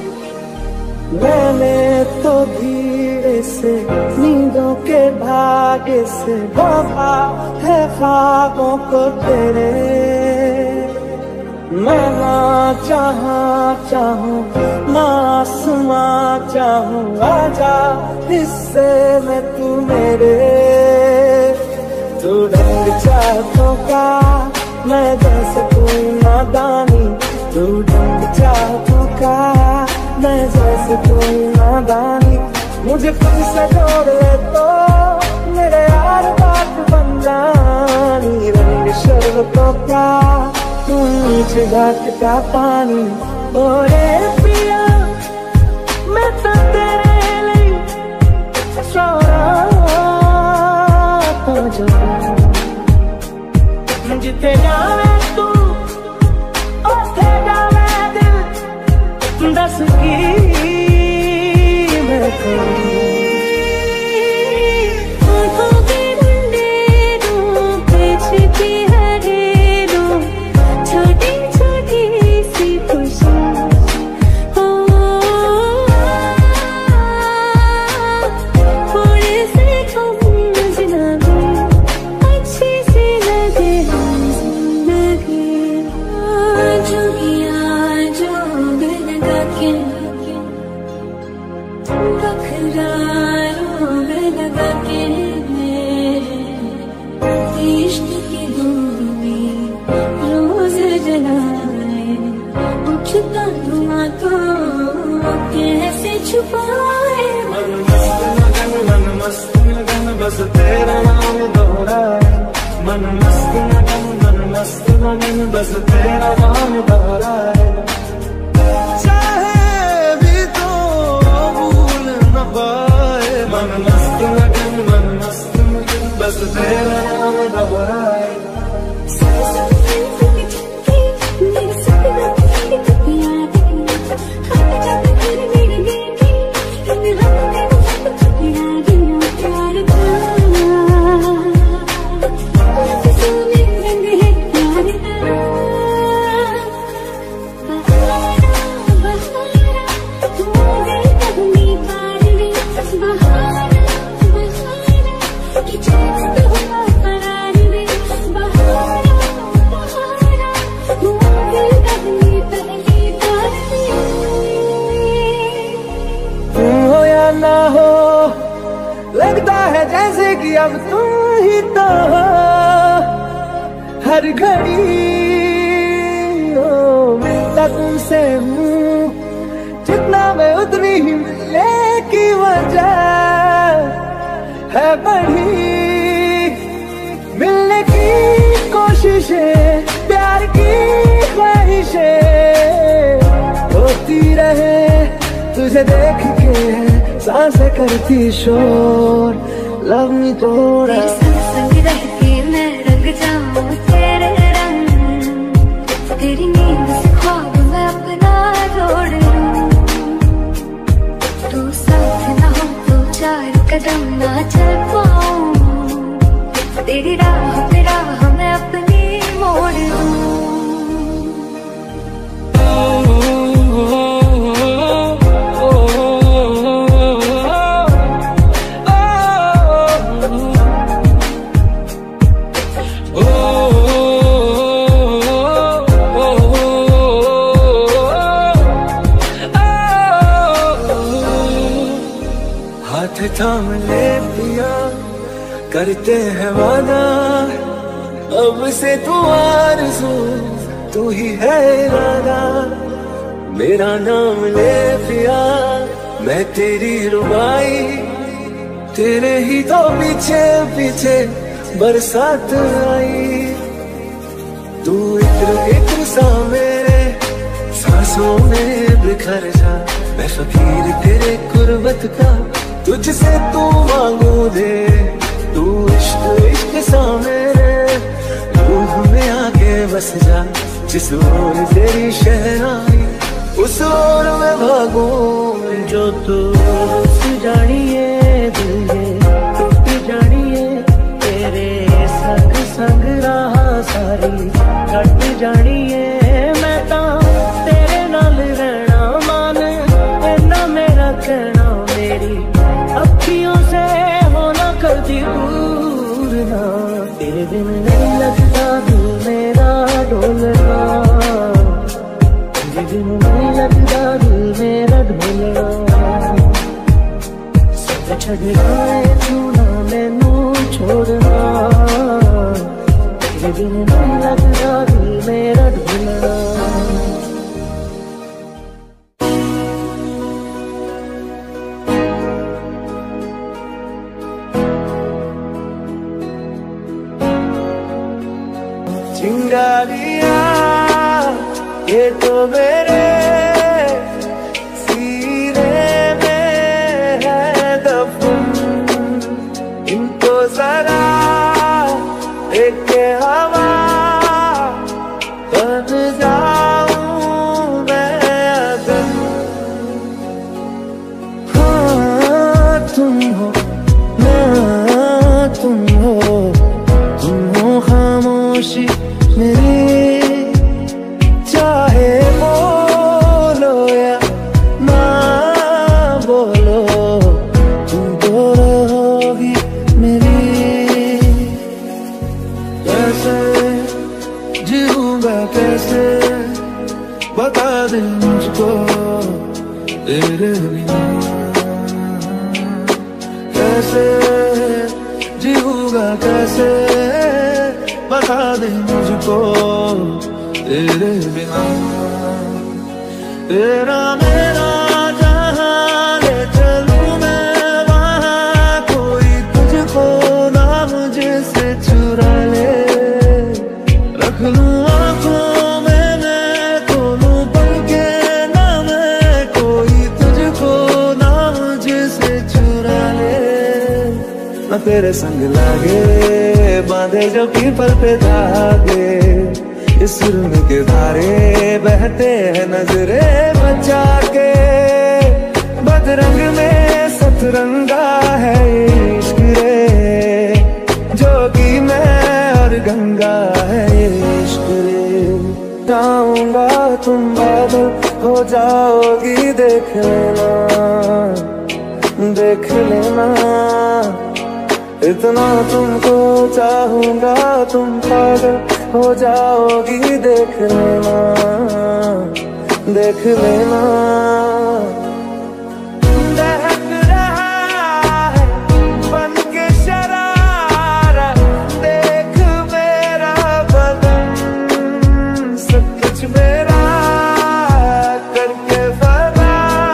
मैंने तो धीरे से नींदों के धागे से बांधा है ख्वाबों को तेरे, मैं ना चाहा चाहूँ ना आसमां चाहूँ, आजा हिस्से में तू मेरे। तू रंग चाहतों का, मैं जैसे कोई नादानी। तू रंग चाहतों का, मैं जैसे कोई नादानी। मुझे खुद से जोड़ ले तो मेरे यार बात बन जानी। रंग शरबतों का, तू नीचे घाट का पानी। ओरे पिया मैं तो तेरे लिए सोना तो जो जिते जावे तू उथे जावे दिल। दस की मैं करूं बस तेरा नाम दोहराए। मन मस्त मगन, मन मस्त मगन, बस तेरा नाम दोहराए। चाहे भी तो भूल न पाए। मन मस्त मगन, मन मस्त मगन, बस तेरा नाम दोहराए। लगता है जैसे कि अब तुम ही तो हो हर घड़ी। ओ मिलता तुमसे हूँ जितना मैं उतनी ही मिलने की वजह है बढ़ी। मिलने की कोशिशें, प्यार की ख्वाहिशें होती रहे। तुझे देख के सांसें करती शोर, लव मी थोड़ा। तेरे संग रह के मैं रंग जाऊं तेरे रंग। तेरी नींद से ख्वाब मैं अपना जोड़ लूं। तू साथ ना हो तो चार कदम ना चल पाऊं। तेरी राह पे राह मैं अपनी मोड़ लूं। हाथ थाम ले पिया, करते हैं वादा। अब से तू आरज़ू, तू ही है इरादा। मेरा नाम ले पिया, मैं तेरी रुबाई। तेरे ही तो पीछे पीछे बरसात आई। तू इत्र इत्र सा मेरे सांसों में बिखर जा। मैं फकीर तेरे कुर्बत का, तुझसे तू मांगू दे। तू इश्क इश्क सा मेरे रूह में आके बस जा। जिस ओर तेरी शहनाई उस ओर मैं भागूं। जो तू जानिए दिल टूट जानिए। तेरे संग संग रहा सारी कट जानिए। मैं ता तेरे नाल रहना मान, इन्ना मेरा कहना। मेरी अखियों से होना कभी दूर ना। तेरे बिन नहीं लगता दिल मेरा डोलना। तेरे बिन नहीं लगता दिल मेरा डोलना। सब छड़ गए तू ना मैनू छोड़ना। तुझे बिन नहीं लगता दिल मेरा ढूंढना। चिंगारियां ये तो मेरे सीने में है दफन, इनको जरा एक हवा बन जाऊं मैं अगर। हाँ तुम हो ना तुम हो, तुम हो खामोशी मेरी, चाहे बोलो या ना बोलो, तुम तो रहोगी मेरी। कैसे जीऊंगा कैसे बता दे मुझको तेरे बिना, कैसे जीऊंगा कैसे बता दे मुझको तेरे बिना। तेरा मेरा जहां ले चलूं मैं वहां, कोई तुझको ना मुझसे चुरा ले। रख लूं आँखों में मैं खोलूं पल के ना मैं, कोई तुझको ना मुझसे चुरा ले। न तेरे संग लागे बांधे जो पीपल पे धागे, इस सुरम के धारे बहते हैं नजरे बचा के। बदरंग में सतरंगा है इश्क रे, जोगी मैं और गंगा है इश्क रे। जाऊंगा तुम बादल हो जाओगी देख लेना, देख लेना। इतना तुमको चाहूंगा तुम पागल हो जाओगी देख लेना, देख लेना। दहक रहा है बन के शरारा, देख मेरा बदन सब कुछ मेरा करके फना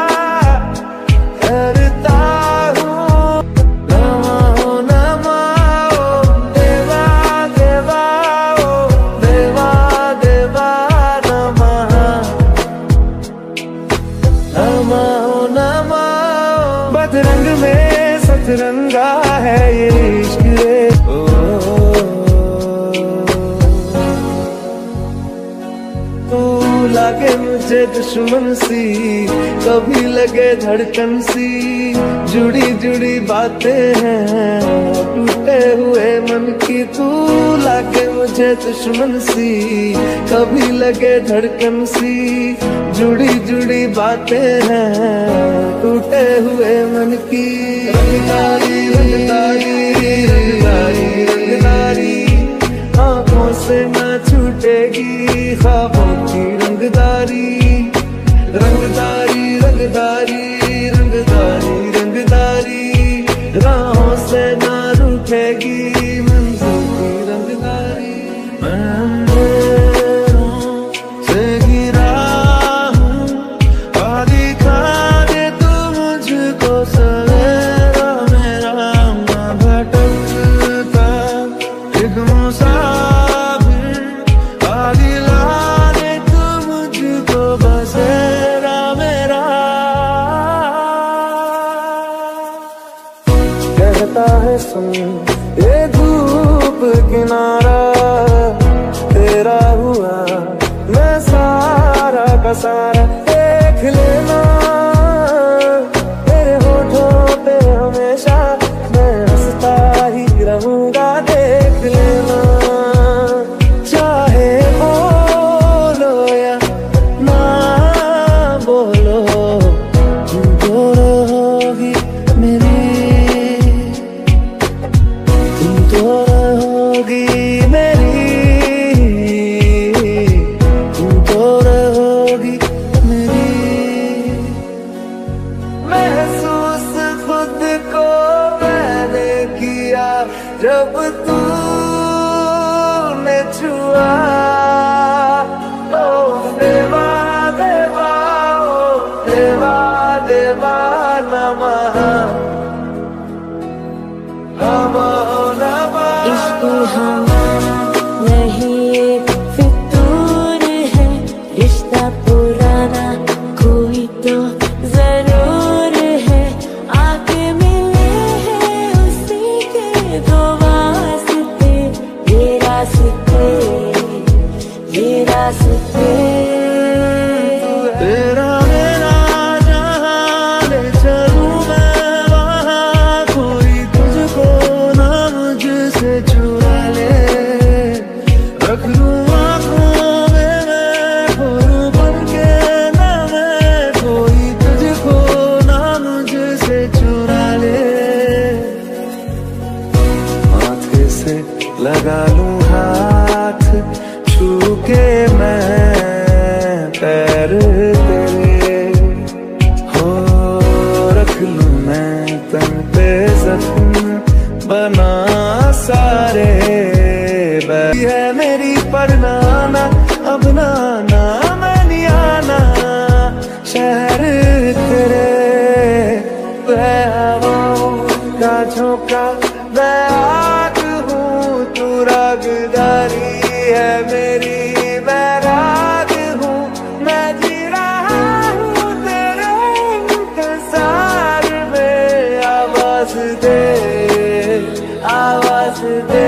करता हूँ। नमो नमो देवा देवा ओ देवा देवा नमः, नमो नमो। बदरंग में सतरंगा है ये इश्क रे। ओ तू लागे मुझे दुश्मन सी, कभी लगे धड़कन सी, जुड़ी जुड़ी बातें हैं टूटे हुए मन की। तू लागे मुझे दुश्मन सी, कभी लगे धड़कन सी, जुड़ी जुड़ी बातें हैं टूटे हुए मन की। रंगदारी रंगदारी रंगदारी रंगदारी, आँखों से न छूटेगी ख्वाबों की रंगदारी। रंगदारी रंगदारी रंगदारी रंगदारी, राहों से न रूठेगी मंजिल की रंगदारी। मैं अंधेरों से घिरा हूँ, आदि खाने तू मुझको सवेरा मेरा। मैं भटकता एक मुसाफिर, आदि लाने तू मुझको बसेरा मेरा। कहता है सुन ये धूप किनारा, तेरा हुआ मैं सारा का सारा। देख लेना तेरे होठों पे हमेशा मैं हंसता ही रहूंगा, देख लेना। चाहे बोलो या ना बोलो, तुम तो रहोगी मेरी, तुम तो रहोगी मेरी, तुम तो रहोगी मेरी। महसूस खुद को मैंने किया जब तूने देवा देवा नमः नमः नमः। इश्क हमारा नहीं एक फितूर है, रिश्ता पुराना कोई तो जरूर है, आके मिले हैं उसी के दो वास्ते, ये रास्ते ये रास्ते। तेरा मेरा जहाँ ले चलूं मैं वहाँ, कोई तुझको ना मुझसे चुरा ले, रख लूं आँखों में मैं खोलूं भर के ना मैं, कोई तुझको ना मुझसे चुरा ले। माथे से लगा लूं हाथ छू के मैं पैर तेरे, हो रख लूं मैं तन पे जख्म बना सारे। बैठी है मेरी परनाना अब नाना मैं नहीं आना, शहर तेरे मैं हवाओं का झोंका मैं आग हूँ, तू रागदारी है मेरी मैं राग हूँ, मैं जी रहा हूँ तेरे इंतजार में। आवाज दे आवाज दे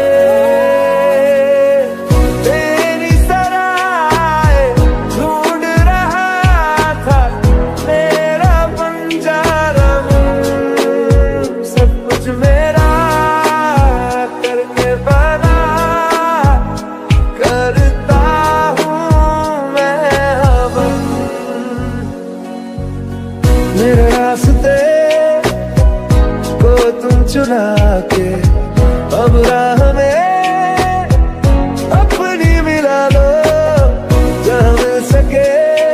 तेरी सराय ढूंढ रहा था मेरा बंजारा हूँ, सब कुछ मेरा करके बना करता हूँ मैं हवन। मेरे रास्ते को तुम चुरा के अब राह में अपनी मिला लो, जहाँ मिल सके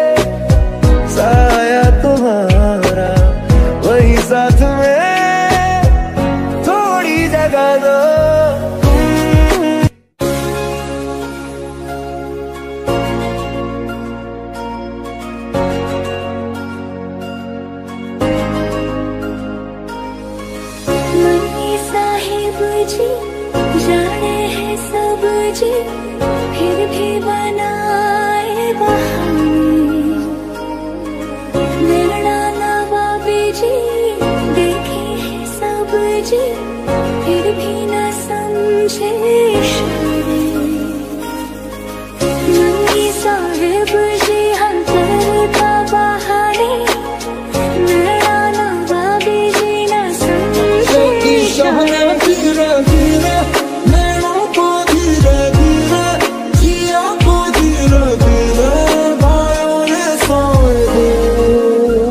साया तुम्हारा वही साथ में थोड़ी जगह दो। मनी साहिब जी जाने हैं सब जी, फिर भी बनाए बहाने, मेरा नवाबी जी देखे हैं सब जी, फिर भी न समझे इशारे। मनी साहिब जी हम करता बहाने, मेरा नवाबी जी न समझे इशारे। धीरे धीरे नैनों को धीरे धीरे जिया को धीरे धीरे भाइयों ने सोए दे।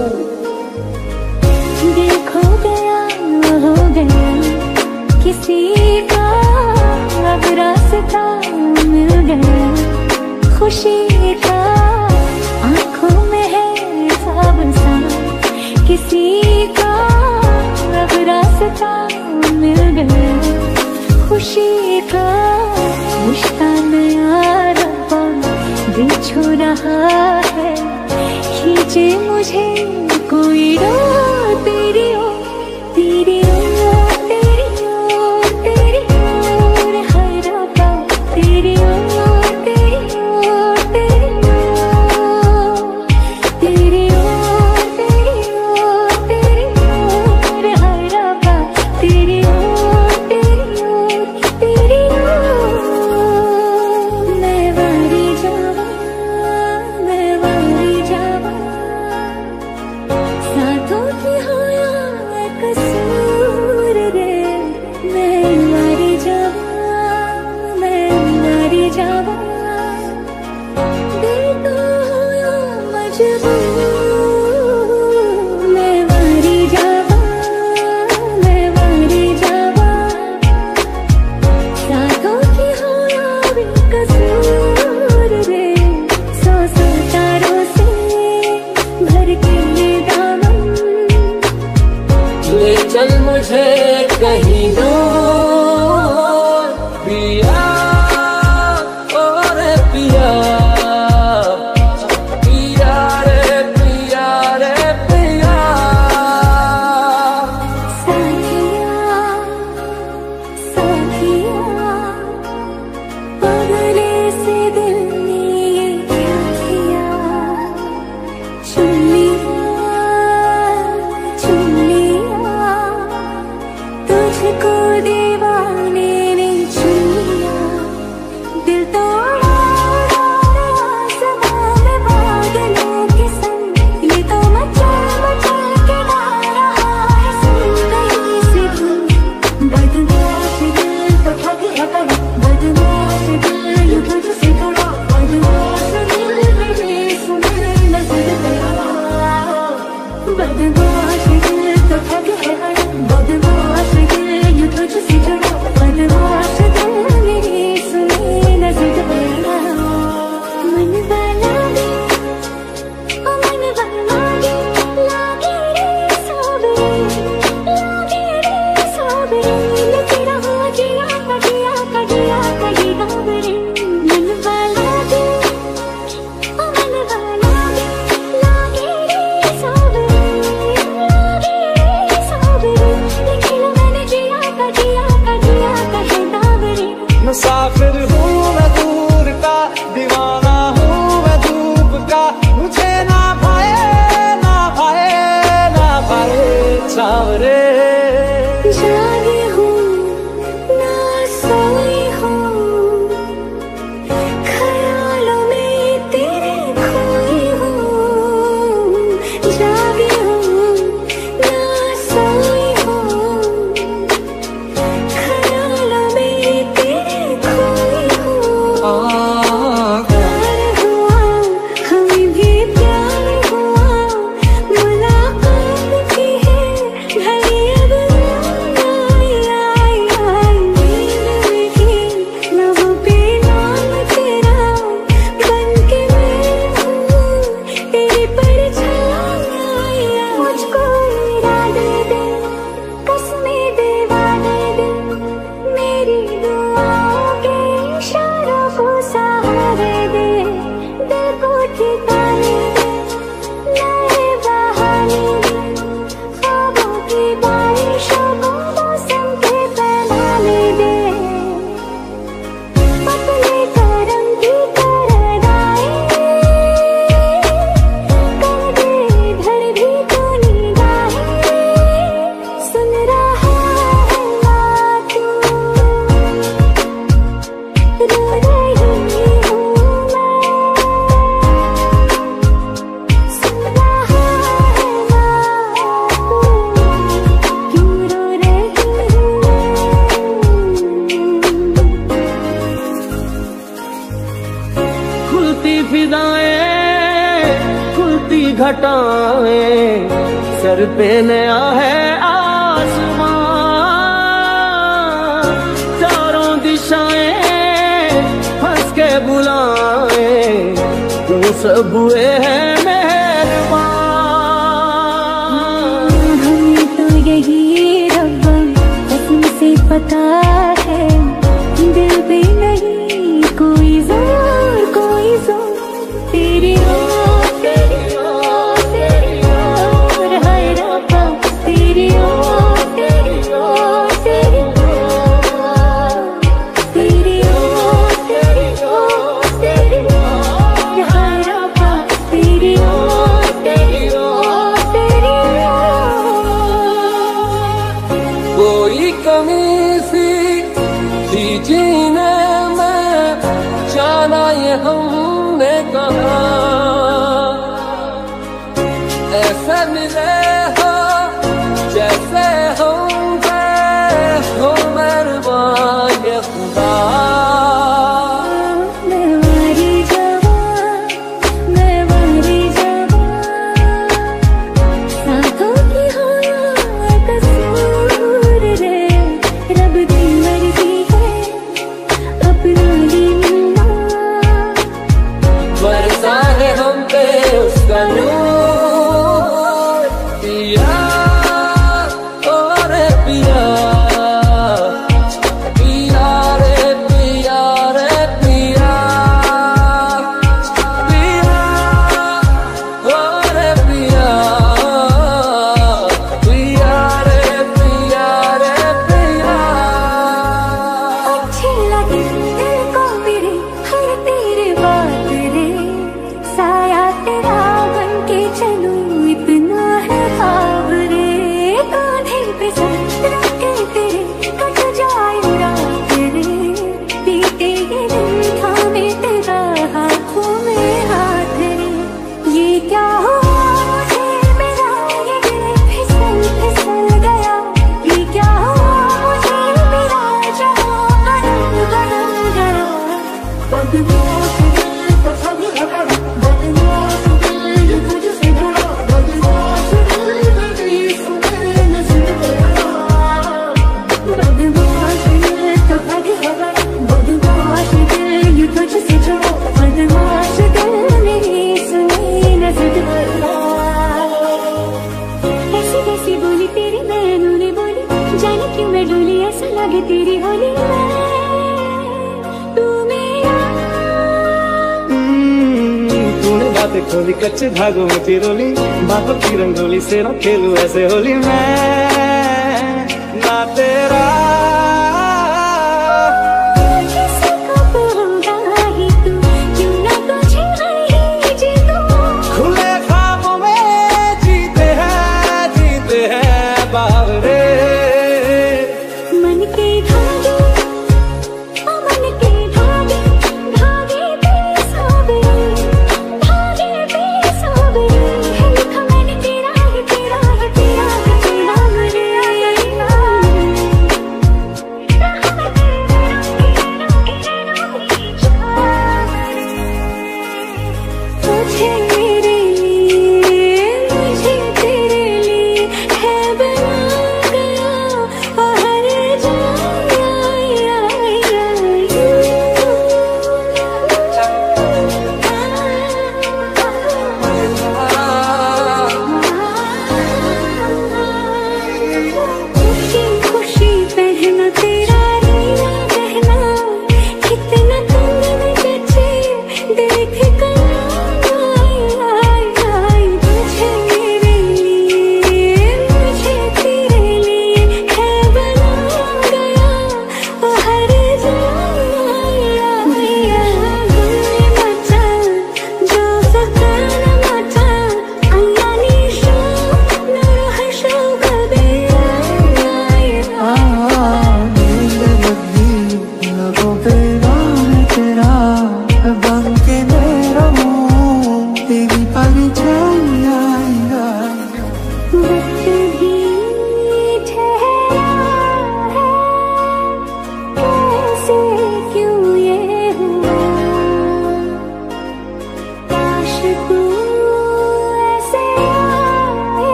देखो गया हो गया किसी का अब रास्ता मिल गया, खुशी का आंखों में है सब सा, किसी का अब रास्ता मिल गया, खुशी का रिश्ता नया रब्बा बिछो रहा है, खींचे मुझे कोई रो तेरी ओर तेरी ओर तेरी ओर तेरी ओर है रब्बा, तेरी ओर तेरी ओर तेरी ओर तेरी ओर तेरी ओर तेरी ओर है रब्बा, तेरी ओर तेरी ओर तेरी ओर। मैं वारी जावा मैं वारी जावा, साथों की होया कसूर रे, मैं वारी जावा मैं वारी जावा, दिल तो होया मजबूर, मैं वारी जावा मैं वारी जावा, साथों की होया भी कसूर रे, सौ सौ तारों से भर के ये दामन, ले चल मुझे कहीं दूर पिया, और पिया पिया रे पिया लटाएं, सर पे नया है आसमां, चारों दिशाएं हंस के बुलाएं, तुम सब हुए हैं मेहरबान। हमें तो यही रब्बा कसम से पता है, दिल पे नहीं कोई जोर कोई जोर, तेरी ओर तेरी ओर तेरी ओर, हाय रब्बा तेरी ओर तेरी ओर तेरी ओर, तेरी ओर तेरी ओर तेरी ओर, हाय रब्बा तेरी ओर तेरी ओर तेरी ओर। कोई कमी सी थी जीने में, जाना ये हमने कहा, ऐसे मिले हो जैसे हम हो मेहरबान ये खुदा। मैं वारी जवां मैं वारी जवां, साथों की हो या कसूर रे, रब की मर्जी है अपना ही मिलना, बरसा है हम पे उसका नूर, पिया और पिया पिया रे पिया रे पिया पिया और पिया पिया रे पिया रे पिया। अच्छी लगी दिल को मेरे हर तेरे बात रे, साया तेरा बन के चलूं इतना है ख्वाब रे, कांधे पे सर रख के तेरे कट जाए रात रे, बीते ये दिन थामे तेरा हाथों में हाथ रे, ये क्या हुआ मुझे मेरा ये दिल फिसल फिसल गया, ये क्या हुआ मुझे मेरा जहां बदल बदल गया, बदमाश दिल तो सब है, बदमाश दिल ये तुझसे जुड़ा, बदमाश दिल तेरी सुने नजर गया, बदमाश दिल तो सब है, बदमाश दिल ये तुझसे जुड़ा, बदमाश दिल मेरी सुने नजर गया। ऐसी कैसी बोली तेरी नैनों ने बोली, जाने क्यों मैं डोली ऐसा लगे तेरी होली में, तू मेरा तूने बातें खोली कच्चे धागों में पिरोली, बातों की रंगोली से ना खेलूं ऐसे होली मैं, ना तेरा